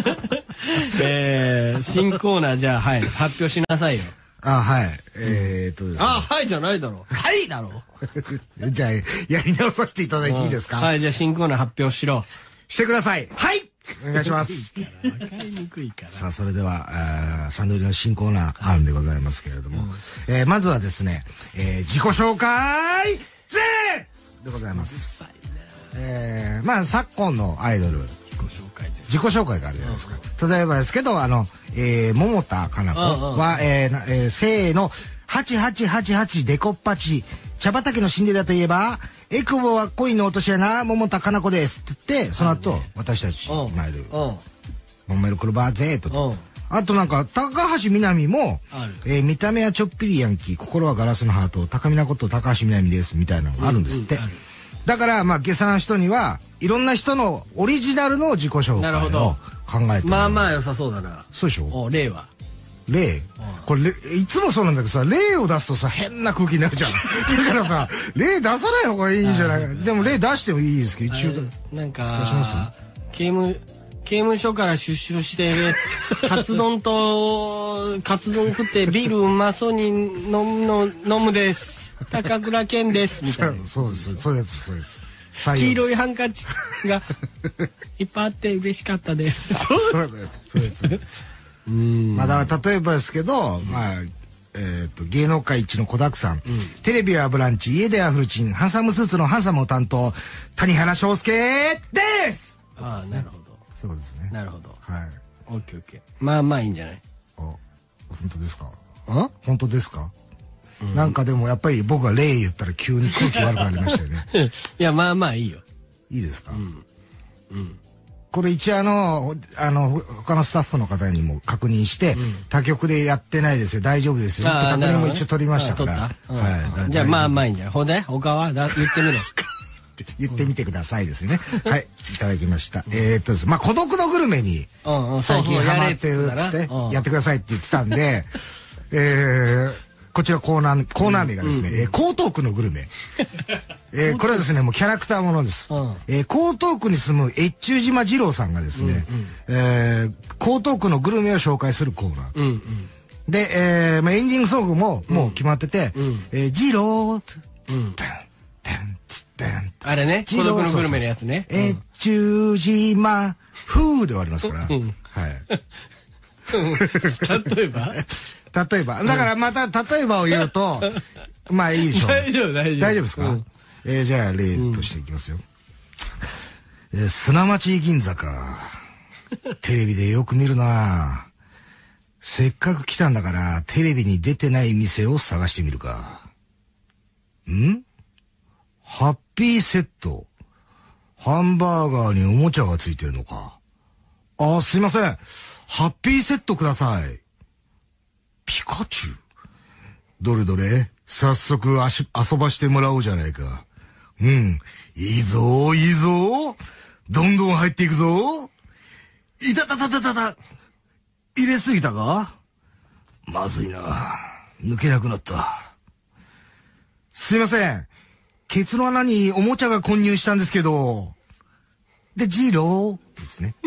えー、新コーナーじゃあ、はい、発表しなさいよ。 あ、はい。えー、っとですね。 あ、はいじゃないだろう。はいだろう。じゃあ、やり直させていただいていいですか。 はい、じゃあ新コーナー発表しろ。 してください。はい、お願いします。 わかりにくいから。 さあ、それでは、サンドリの新コーナーあるんでございますけれども、うん、えー、まずはですね、えー、自己紹介ぜでございます。えー、まあ昨今のアイドル、自己紹介自己紹介があるじゃないですか。うん、例えばですけど、あの、えー、桃田かな子は、えーえー、せーの、はちはちはちはちデコッパチ、茶畑のシンデレラといえば、エクボは恋の落とし穴、桃田かな子ですって言って、その後、私たちのアイドル、モメルクルバーゼーと。あとなんか、高橋みなみも、えー、見た目はちょっぴりヤンキー、心はガラスのハート、高見なこと高橋みなみです、みたいなのがあるんですって。だから、まあ、下山の人には、いろんな人のオリジナルの自己紹介を考えて。 まあまあ良さそうだな。 そうでしょ。 お、例は例これ、いつもそうなんだけどさ、例を出すとさ、変な空気になるじゃん。だからさ、例出さない方がいいんじゃないか。でも例出してもいいですけど、一応。 なんか、出します刑務、刑務所から出所して、カツ丼と、カツ丼食ってビールうまそうに飲むの、飲むです。高倉健です。みたいな。 そうです。そういうやつ、そういうやつ。 黄色いハンカチがいっぱいあって嬉しかったです。 そうです。そういうやつ。うん、まあだから例えばですけど、うん、まあえっ、ー、と芸能界一の子だくさん、うん、テレビはブランチ、家ではフルチン、ハンサムスーツのハンサムを担当、谷原章介です。 ああ、なるほど。 そうですね。 なるほど。 はい。 オッケーオッケー。まあまあいいんじゃない。 あ、本当ですか。 ん？ 本当ですか。うん、なんかでもやっぱり僕が例言ったら急に空気悪くなりましたよね。 いやまあまあいいよ。 いいですか。 うん。うん。 これ一応あの、あの、他のスタッフの方にも確認して、うん、他局でやってないですよ、大丈夫ですよって確認も一応取りましたから。 はい。じゃあまあまあいいんじゃない。ほんで他はだ言ってみろ。 って言ってみてくださいですね。はい、いただきました。えーっとです、まあ、孤独のグルメに最近ハマってるっつってやってくださいって言ってたんで、えー、こちらコーナー、コーナー名がですね、江東区のグルメ。えー、これはですね、もうキャラクターものです。えー、江東区に住む越中島二郎さんがですね、えー、江東区のグルメを紹介するコーナー。うんうん、で、えー、まあ、エンディングソングももう決まってて、うん、えー、二郎、つったん、たん、つったん。 あれね、孤独のグルメのやつね。 越中島、ふーで終わりますから。うん、はい。 例えば例えば。だからまた例えばを言うと、まあいいでしょう。 大丈夫、大丈夫。 大丈夫ですか、うん、えー、じゃあ例としていきますよ。うん、えー、砂町銀座か。テレビでよく見るな。せっかく来たんだからテレビに出てない店を探してみるか。ん？ハッピーセット。ハンバーガーにおもちゃがついてるのか。あ、すいません。ハッピーセットください。ピカチュウ。どれどれ、早速あし遊ばしてもらおうじゃないか。うん。いいぞ、いいぞ。どんどん入っていくぞ。いたたたたたた。入れすぎたか？まずいな。抜けなくなった。すいません。ケツの穴におもちゃが混入したんですけど。で、ジローですね。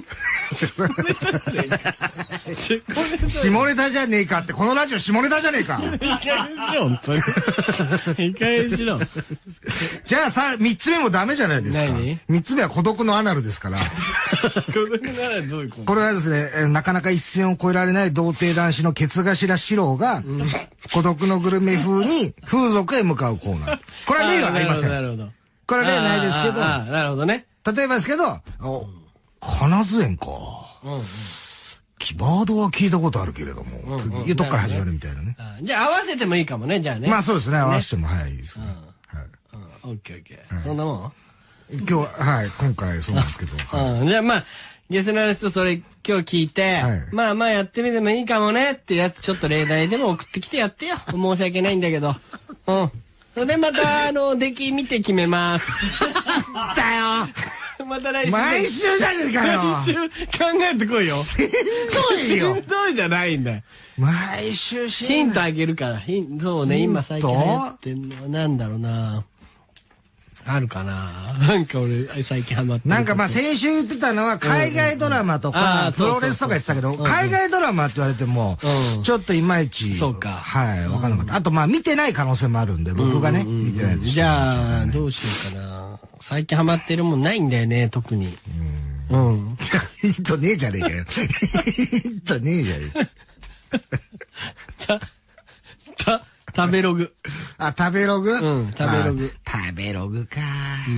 下ネタじゃねえかって、このラジオ下ネタじゃねえか。 いい加減しろ、本当に。いい加減しろ。 じゃあさ、三つ目もダメじゃないですか。三つ目は孤独のアナルですから。 孤独のアナルどういうこと？ これはですね、なかなか一線を越えられない童貞男子のケツ頭四郎が、うん、孤独のグルメ風に風俗へ向かうコーナー。これは例はありません。 なるほど。 これは例ないですけど。 ああ、なるほどね。 例えばですけど、金津園か。うんうん、キバードは聞いたことあるけれども、うんうん、いうとこから始まるみたいなね。 じゃあ合わせてもいいかもね、じゃあね。 まあそうですね、合わせてもはいいですね。 オッケーオッケー。そんなもん？ 今日は、はい、今回そうなんですけど。 はい、じゃあまあ、ゲスナーの人それ今日聞いて、はい、まあまあやってみてもいいかもねってやつちょっと例題でも送ってきてやってよ。申し訳ないんだけど。うん。それでまた、あの、出来見て決めます。 だよまた来週。 毎週じゃねえかよ。 毎週考えてこいよ。 しんどいよ。 しんどいじゃないんだよ。 毎週しんどい。 ヒントあげるから。ヒンそうね、今最近流行ってんの。なんだろうな。あるかな。なんか俺、最近ハマってる。 なんかまあ先週言ってたのは海外ドラマとか、プロレスとか言ってたけど、海外ドラマって言われても、ちょっといまいち、 そうか。 はい、わかんなかった。あとまあ見てない可能性もあるんで、僕がね、見てないです。 じゃあ、どうしようかな。最近ハマってるもんないんだよね、特に。うん。 ヒントねえじゃねえかよ。ヒントねえじゃねえ。 た、た、食べログ。 あ、食べログ？ うん、食べログ。 食べログか。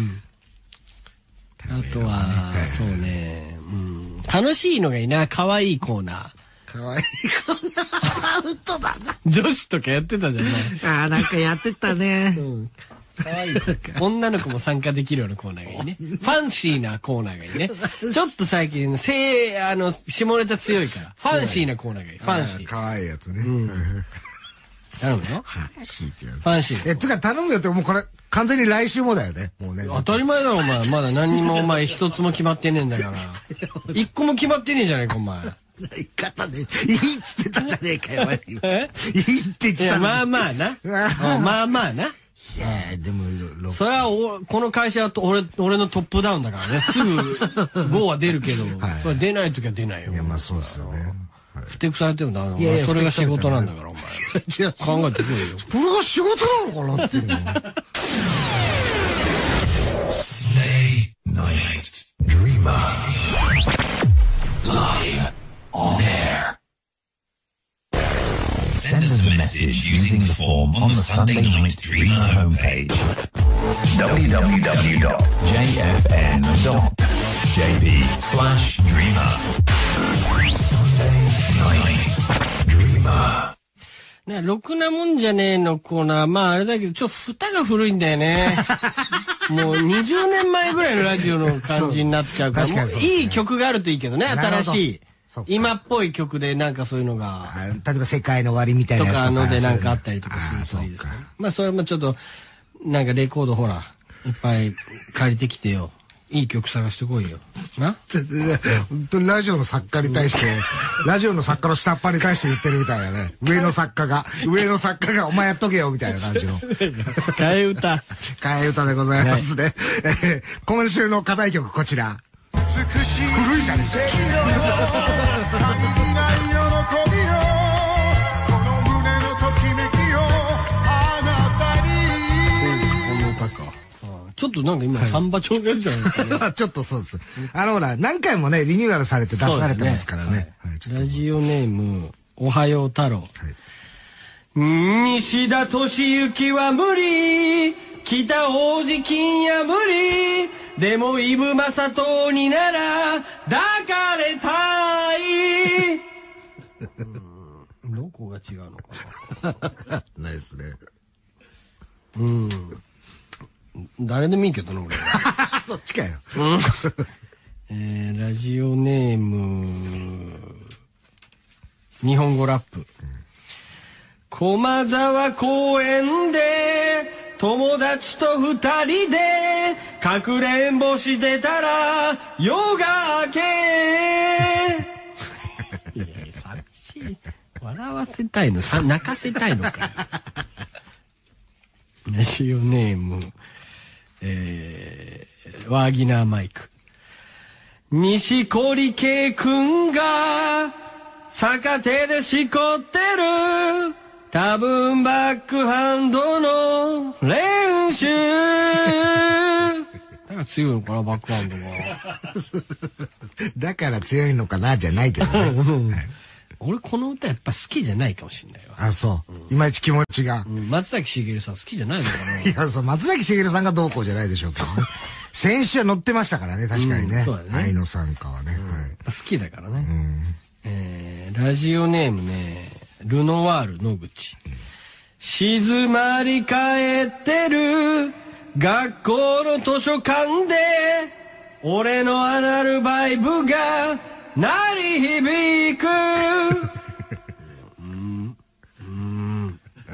うん。あとは、そうね、うん。楽しいのがいいな、可愛いコーナー。 可愛いコーナー。本当だな。 女子とかやってたじゃない。 ああ、なんかやってたね。うん。 可愛い。女の子も参加できるようなコーナーがいいね。ファンシーなコーナーがいいね。ちょっと最近、せあの、下ネタ強いから。ファンシーなコーナーがいい。ファンシー。 可愛いやつね。 頼むよ。 ファンシーってやる。 ファンシー。 え、つか頼むよって、もうこれ、完全に来週もだよね。もうね。 当たり前だろ、お前。まだ何にもお前一つも決まってねえんだから。一個も決まってねえじゃねえか、お前。 言い方で、いいっつってたじゃねえかよ、えいいって言ってた。 まあまあな。まあまあな。 いやでも、 それはお、この会社は俺、俺のトップダウンだからね。すぐゴーは出るけど、それ出ないときは出ないよ。 いや、まあそうですよね。 ふてくされてもダメだ。お前それが仕事なんだから、お前。 違う。 考えてくれよ。 これが仕事なのかなっていうの。 Stay Night Dreamer Live on air. Send us a message using the form on the Sunday Night Dreamer homepage. w w w dot j f n dot j p slash dreamer. Sunday Night Dreamer. ね、ろくなもんじゃねえのコーナー。まああれだけど、ちょっと蓋が古いんだよね。もうにじゅうねんまえぐらいのラジオの感じになっちゃうから、もういい曲があるといいけどね、新しい。今っぽい曲でなんかそういうのが。 例えば世界の終わりみたいなやつとか。 とかのでなんかあったりとかするといいですね。まあそれもちょっと、なんかレコードほら、 いっぱい借りてきてよ。いい曲探してこいよ。な？ 本当にラジオの作家に対して、ラジオの作家の下っ端に対して言ってるみたいなね。上の作家が、上の作家がお前やっとけよみたいな感じの。 替え歌。 替え歌でございますね。えー、今週の課題曲こちら。古いじゃねえちょっとなんか今、サンバ調のやつじゃないですかね。 ちょっとそうです。あのほら、何回もね、リニューアルされて出されてますからね。 ラジオネーム、おはよう太郎。西田敏行は無理、北大路欣也無理、でもイブマサトになら抱かれたい。どこが違うのかな。ないですね。 うん。誰でもいいけどな、俺。 そっちかよ。 うんえー、ラジオネーム、日本語ラップ。うん、駒沢公園で友達と二人でかくれんぼしてたら夜が明け。いやいや、寂しい。笑わせたいの、さ泣かせたいのか。ラジオネーム、えー、ワーギナーマイク。西堀圭君が逆手でしこってる多分バックハンドの練習。だから強いのかな、バックハンドが。 だから強いのかなじゃないけどね。はい、 俺この歌やっぱ好きじゃないかもしれないわ。 あ、そう。うん、いまいち気持ちが。 うん、松崎しげるさん好きじゃないのかな。 いや、そう、松崎しげるさんがどうこうじゃないでしょうけどね。先週は乗ってましたからね、確かにね。うん、そうだね。愛の参加はね。うん、はい、 好きだからね。うん、えー、ラジオネームね、ルノワール野口。うん、静まり返ってる学校の図書館で俺のアナルバイブが鳴り響く。うんうんうん、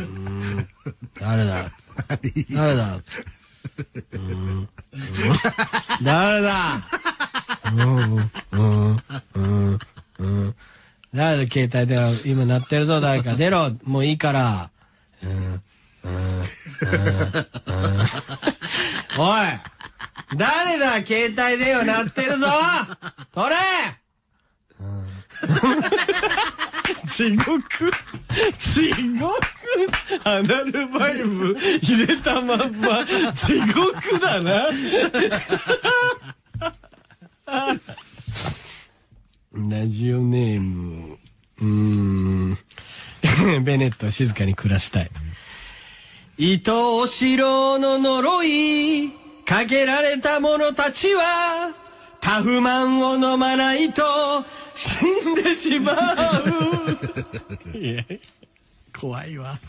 誰だ誰だうん、うん、誰だうんうんうんうん誰だ携帯で今鳴ってるぞ、誰か出ろ、もういいから。うんうんうんうんおい誰だ、携帯電話鳴ってるぞ、取れ。地獄地獄アナルバイブ入れたまんま地獄だな。ラジオネームうーんベネットは静かに暮らしたい。伊藤四郎の呪いかけられた者たちはタフマンを飲まないと死んでしまう。いや怖いわ。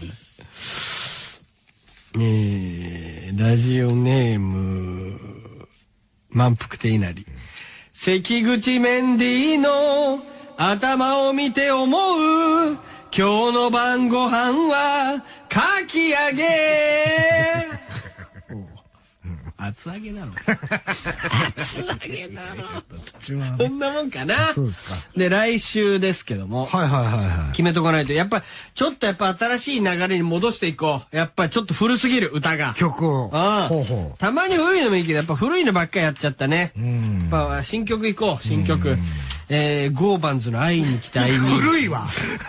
えー、ラジオネーム満腹亭稲荷。関口メンディーの頭を見て思う今日の晩ご飯はかき揚げ。厚揚げだろ。厚揚げだろ。こんなもんかな。 そうですか。 で来週ですけども、 はいはいはいはい。 決めとかないとやっぱちょっとやっぱ新しい流れに戻していこう。やっぱちょっと古すぎる歌が。 曲を。 ああ。ほうほう。たまに古いのもいいけどやっぱ古いのばっかりやっちゃったね。うん。やっぱ新曲いこう新曲。えー、ゴーバンズの会いに来た会いに。 古いわ。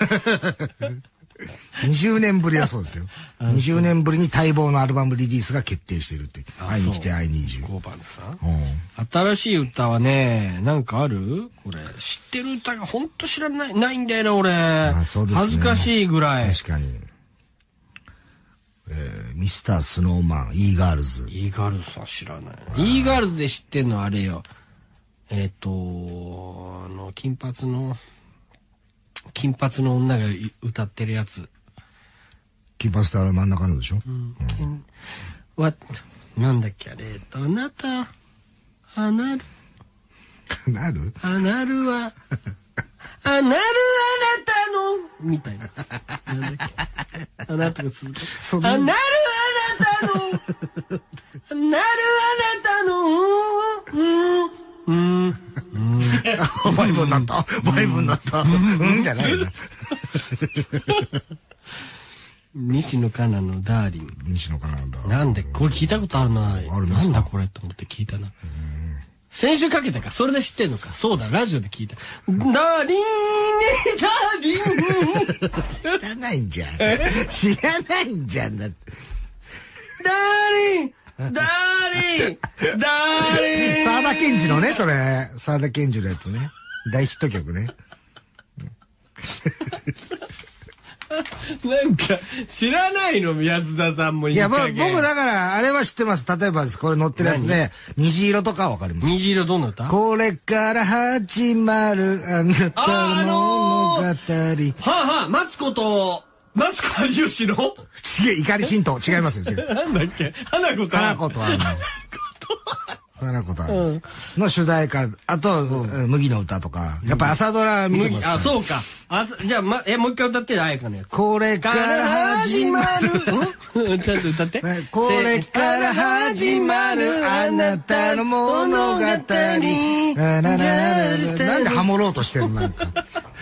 にじゅうねんぶりだそうですよ。にじゅうねんぶりに待望のアルバムリリースが決定してるって。会いに来て会いにじゅう。 ゴーバンズさん。新しい歌はね、なんかある？これ知ってる歌が本当知らないないんだよな俺。あ、そうですね。恥ずかしいぐらい。 確かに。えー、ミスタースノーマン、イーガールズ。 イーガールズさん知らない。イーガールズで知ってんのあれよ。えっと、あの、金髪の、金髪の女が歌ってるやつ。 金髪ってあれ真ん中のでしょ？うん。 うん、わ、なんだっけあれ、えっと、あなた、あなる。 なる？ あなるは、あなるあなたの、みたいな。なんだっけ。あなたが続く。あなるあなたの、あなるなるあなたのうんうんバイブになったバイブになったうんじゃないな。 西野カナのダーリン。 西野カナのダーリン。 なんでこれ聞いたことあるな。あるなんだこれと思って聞いたな。先週かけたかそれで知ってんのか。そうだラジオで聞いた。ダーリンねダーリン。 知らないんじゃん。知らないんじゃんだって。 ダーリンダーリンダーリン。 沢田研二のねそれ沢田研二のやつね大ヒット曲ね。 なんか知らないの安田さんもいいや僕だからあれは知ってます。例えばこれ載ってるやつで虹色とかわかります。 虹色どんな歌？ これから始まるあなたの物語。はあはあマツコとマツコ有吉の違う怒り神道違いますよ。 なんだっけ花子と花子とあの花子とあのの主題歌あと麦の歌とかやっぱ朝ドラ見てます。 あそうか。あじゃあまえもう一回歌って彩香のやつ。 これから始まるちゃんと歌って。 これから始まるあなたの物語。なんでハモろうとしてんのなんか。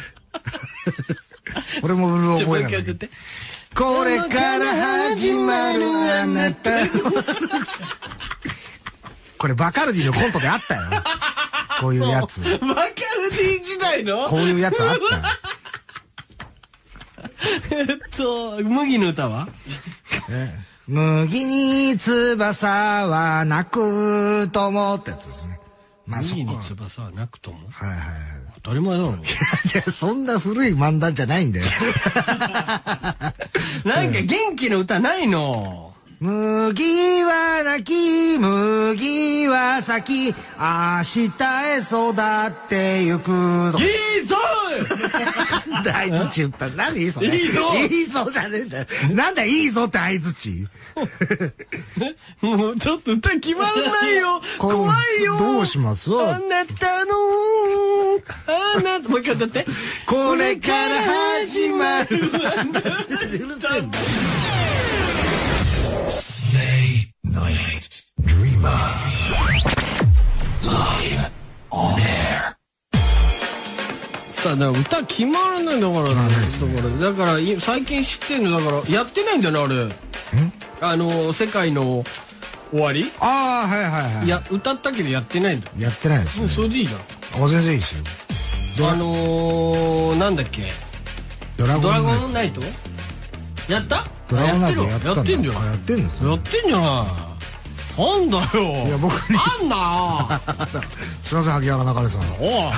俺もうる覚えない。これから始まるあなたのこれバカルディのコントであったよ。こういうやつ。 バカルディ時代のこういうやつあったよ。 えっと麦の歌は麦に翼は鳴くともってやつですね。 まあ麦に翼は鳴くとも。 はいはいはい。 当たり前だろ。いやそんな古い漫談じゃないんだよ。 なんか元気の歌ないの。 麦は泣き麦は咲き明日へ育ってゆく。 いいぞなんで相づち言った何いいぞいいぞいいぞじゃねえんだよ。なんだいいぞって相づち。 もうちょっと歌決まらないよ。怖いよ。 どうします？ あなたのあなたもう一回歌って。 これから始まる。うるせえんだ。 Stay Night Dreamer Live on Air。 さあだから歌決まらないんだからね。だから最近知ってんのだからやってないんだよねあれ。あの世界の終わり。 ああはいはいはい。 いや歌ったけどやってないんだ。 やってないですね。 それでいいじゃん。 あ全然いいですよ。 あのなんだっけドラゴンナイトやった？ ドラゴンナイトやってんじゃない。 やってんですやってんじゃない。なんだよ。 いや僕にあんな。 すいません萩原中根さん。 お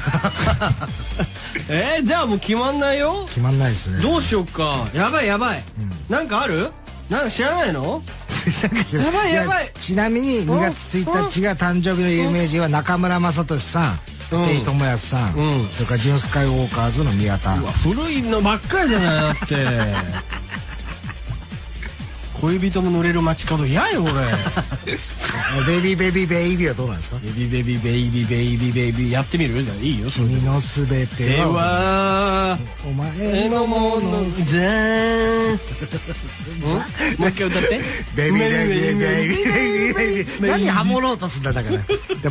えじゃあもう決まんないよ。 決まんないですね。 どうしよっか。やばいやばい。なんかある？なんか知らないの？やばいやばい。 ちなみににがつついたちが誕生日の有名人は中村雅俊さん、テイトモヤスさん、それからジュンスカイウォーカーズの宮田。 古いのばっかりじゃないだって。恋人も乗れる街角嫌よ俺。 ベビーベビーベイビーはどうなんですか？ ベビーベビーベイビーベイビーベイビーやってみる？じゃあいいよ。 君のすべてはお前のものだ。 もう一回歌って。 ベビーベビーベイビーベイビーベイビー。何ハモろうとすんだだから。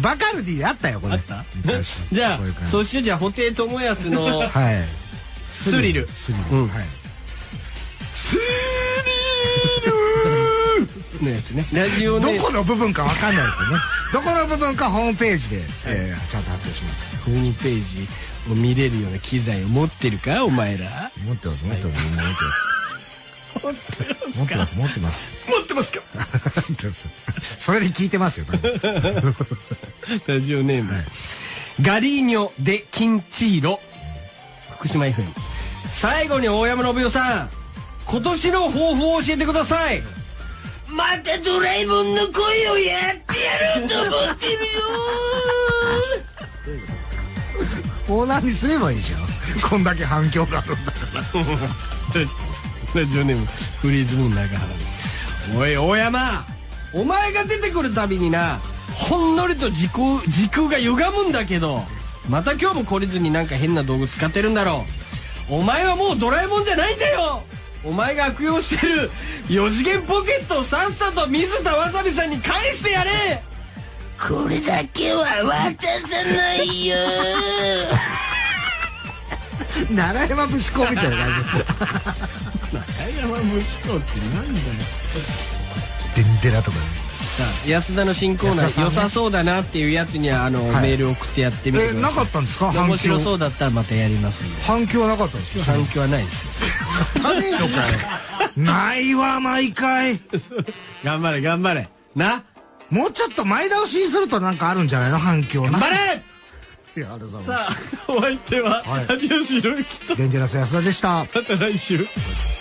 バカルディあったよこれ。 あった。じゃあそしてじゃあ布袋寅泰のスリル。 スリル。はい。 スリルのやつね。ラジオどこの部分かわかんないですよね。どこの部分かホームページでちゃんと発表します。 ホームページを見れるような機材を持ってるかお前ら。 持ってます持ってます持ってます持ってます持ってますか。 それで聞いてますよ。 ラジオネームガリーニョ・デ・キンチーロ福島 エフエム。 最後に大山信代さん今年の抱負を教えてください。またドラえもんの声をやってやろうと思ってるよオーナーにすればいいじゃん。こんだけ反響があるんだからラジオネームフリーズムーン中原。おい大山お前が出てくるたびになほんのりと時空時空が歪むんだけどまた今日も懲りずになんか変な道具使ってるんだろう。お前はもうドラえもんじゃないんだよ。 お前が悪用してるよ次元ポケットをさっさと水田わさびさんに返してやれ。 これだけは渡さないよ。 奈良山節子みたいな感じ。奈良山節子ってなんだよ。 デンデラとかね。 さあ安田の新コーナー良さそうだなっていうやつにはあの、はい、メール送ってやってみてください。 えなかったんですか？ 面白そうだったらまたやりますんで。 反響はなかったんですか？ 反響はないですよ。 ないのかよ。ないわ毎回。 頑張れ頑張れな。 もうちょっと前倒しにするとなんかあるんじゃないの反響な。 頑張れ。 いやありがとうございます。 さあお相手は有吉弘行とデンジャラス安田でした。 また来週。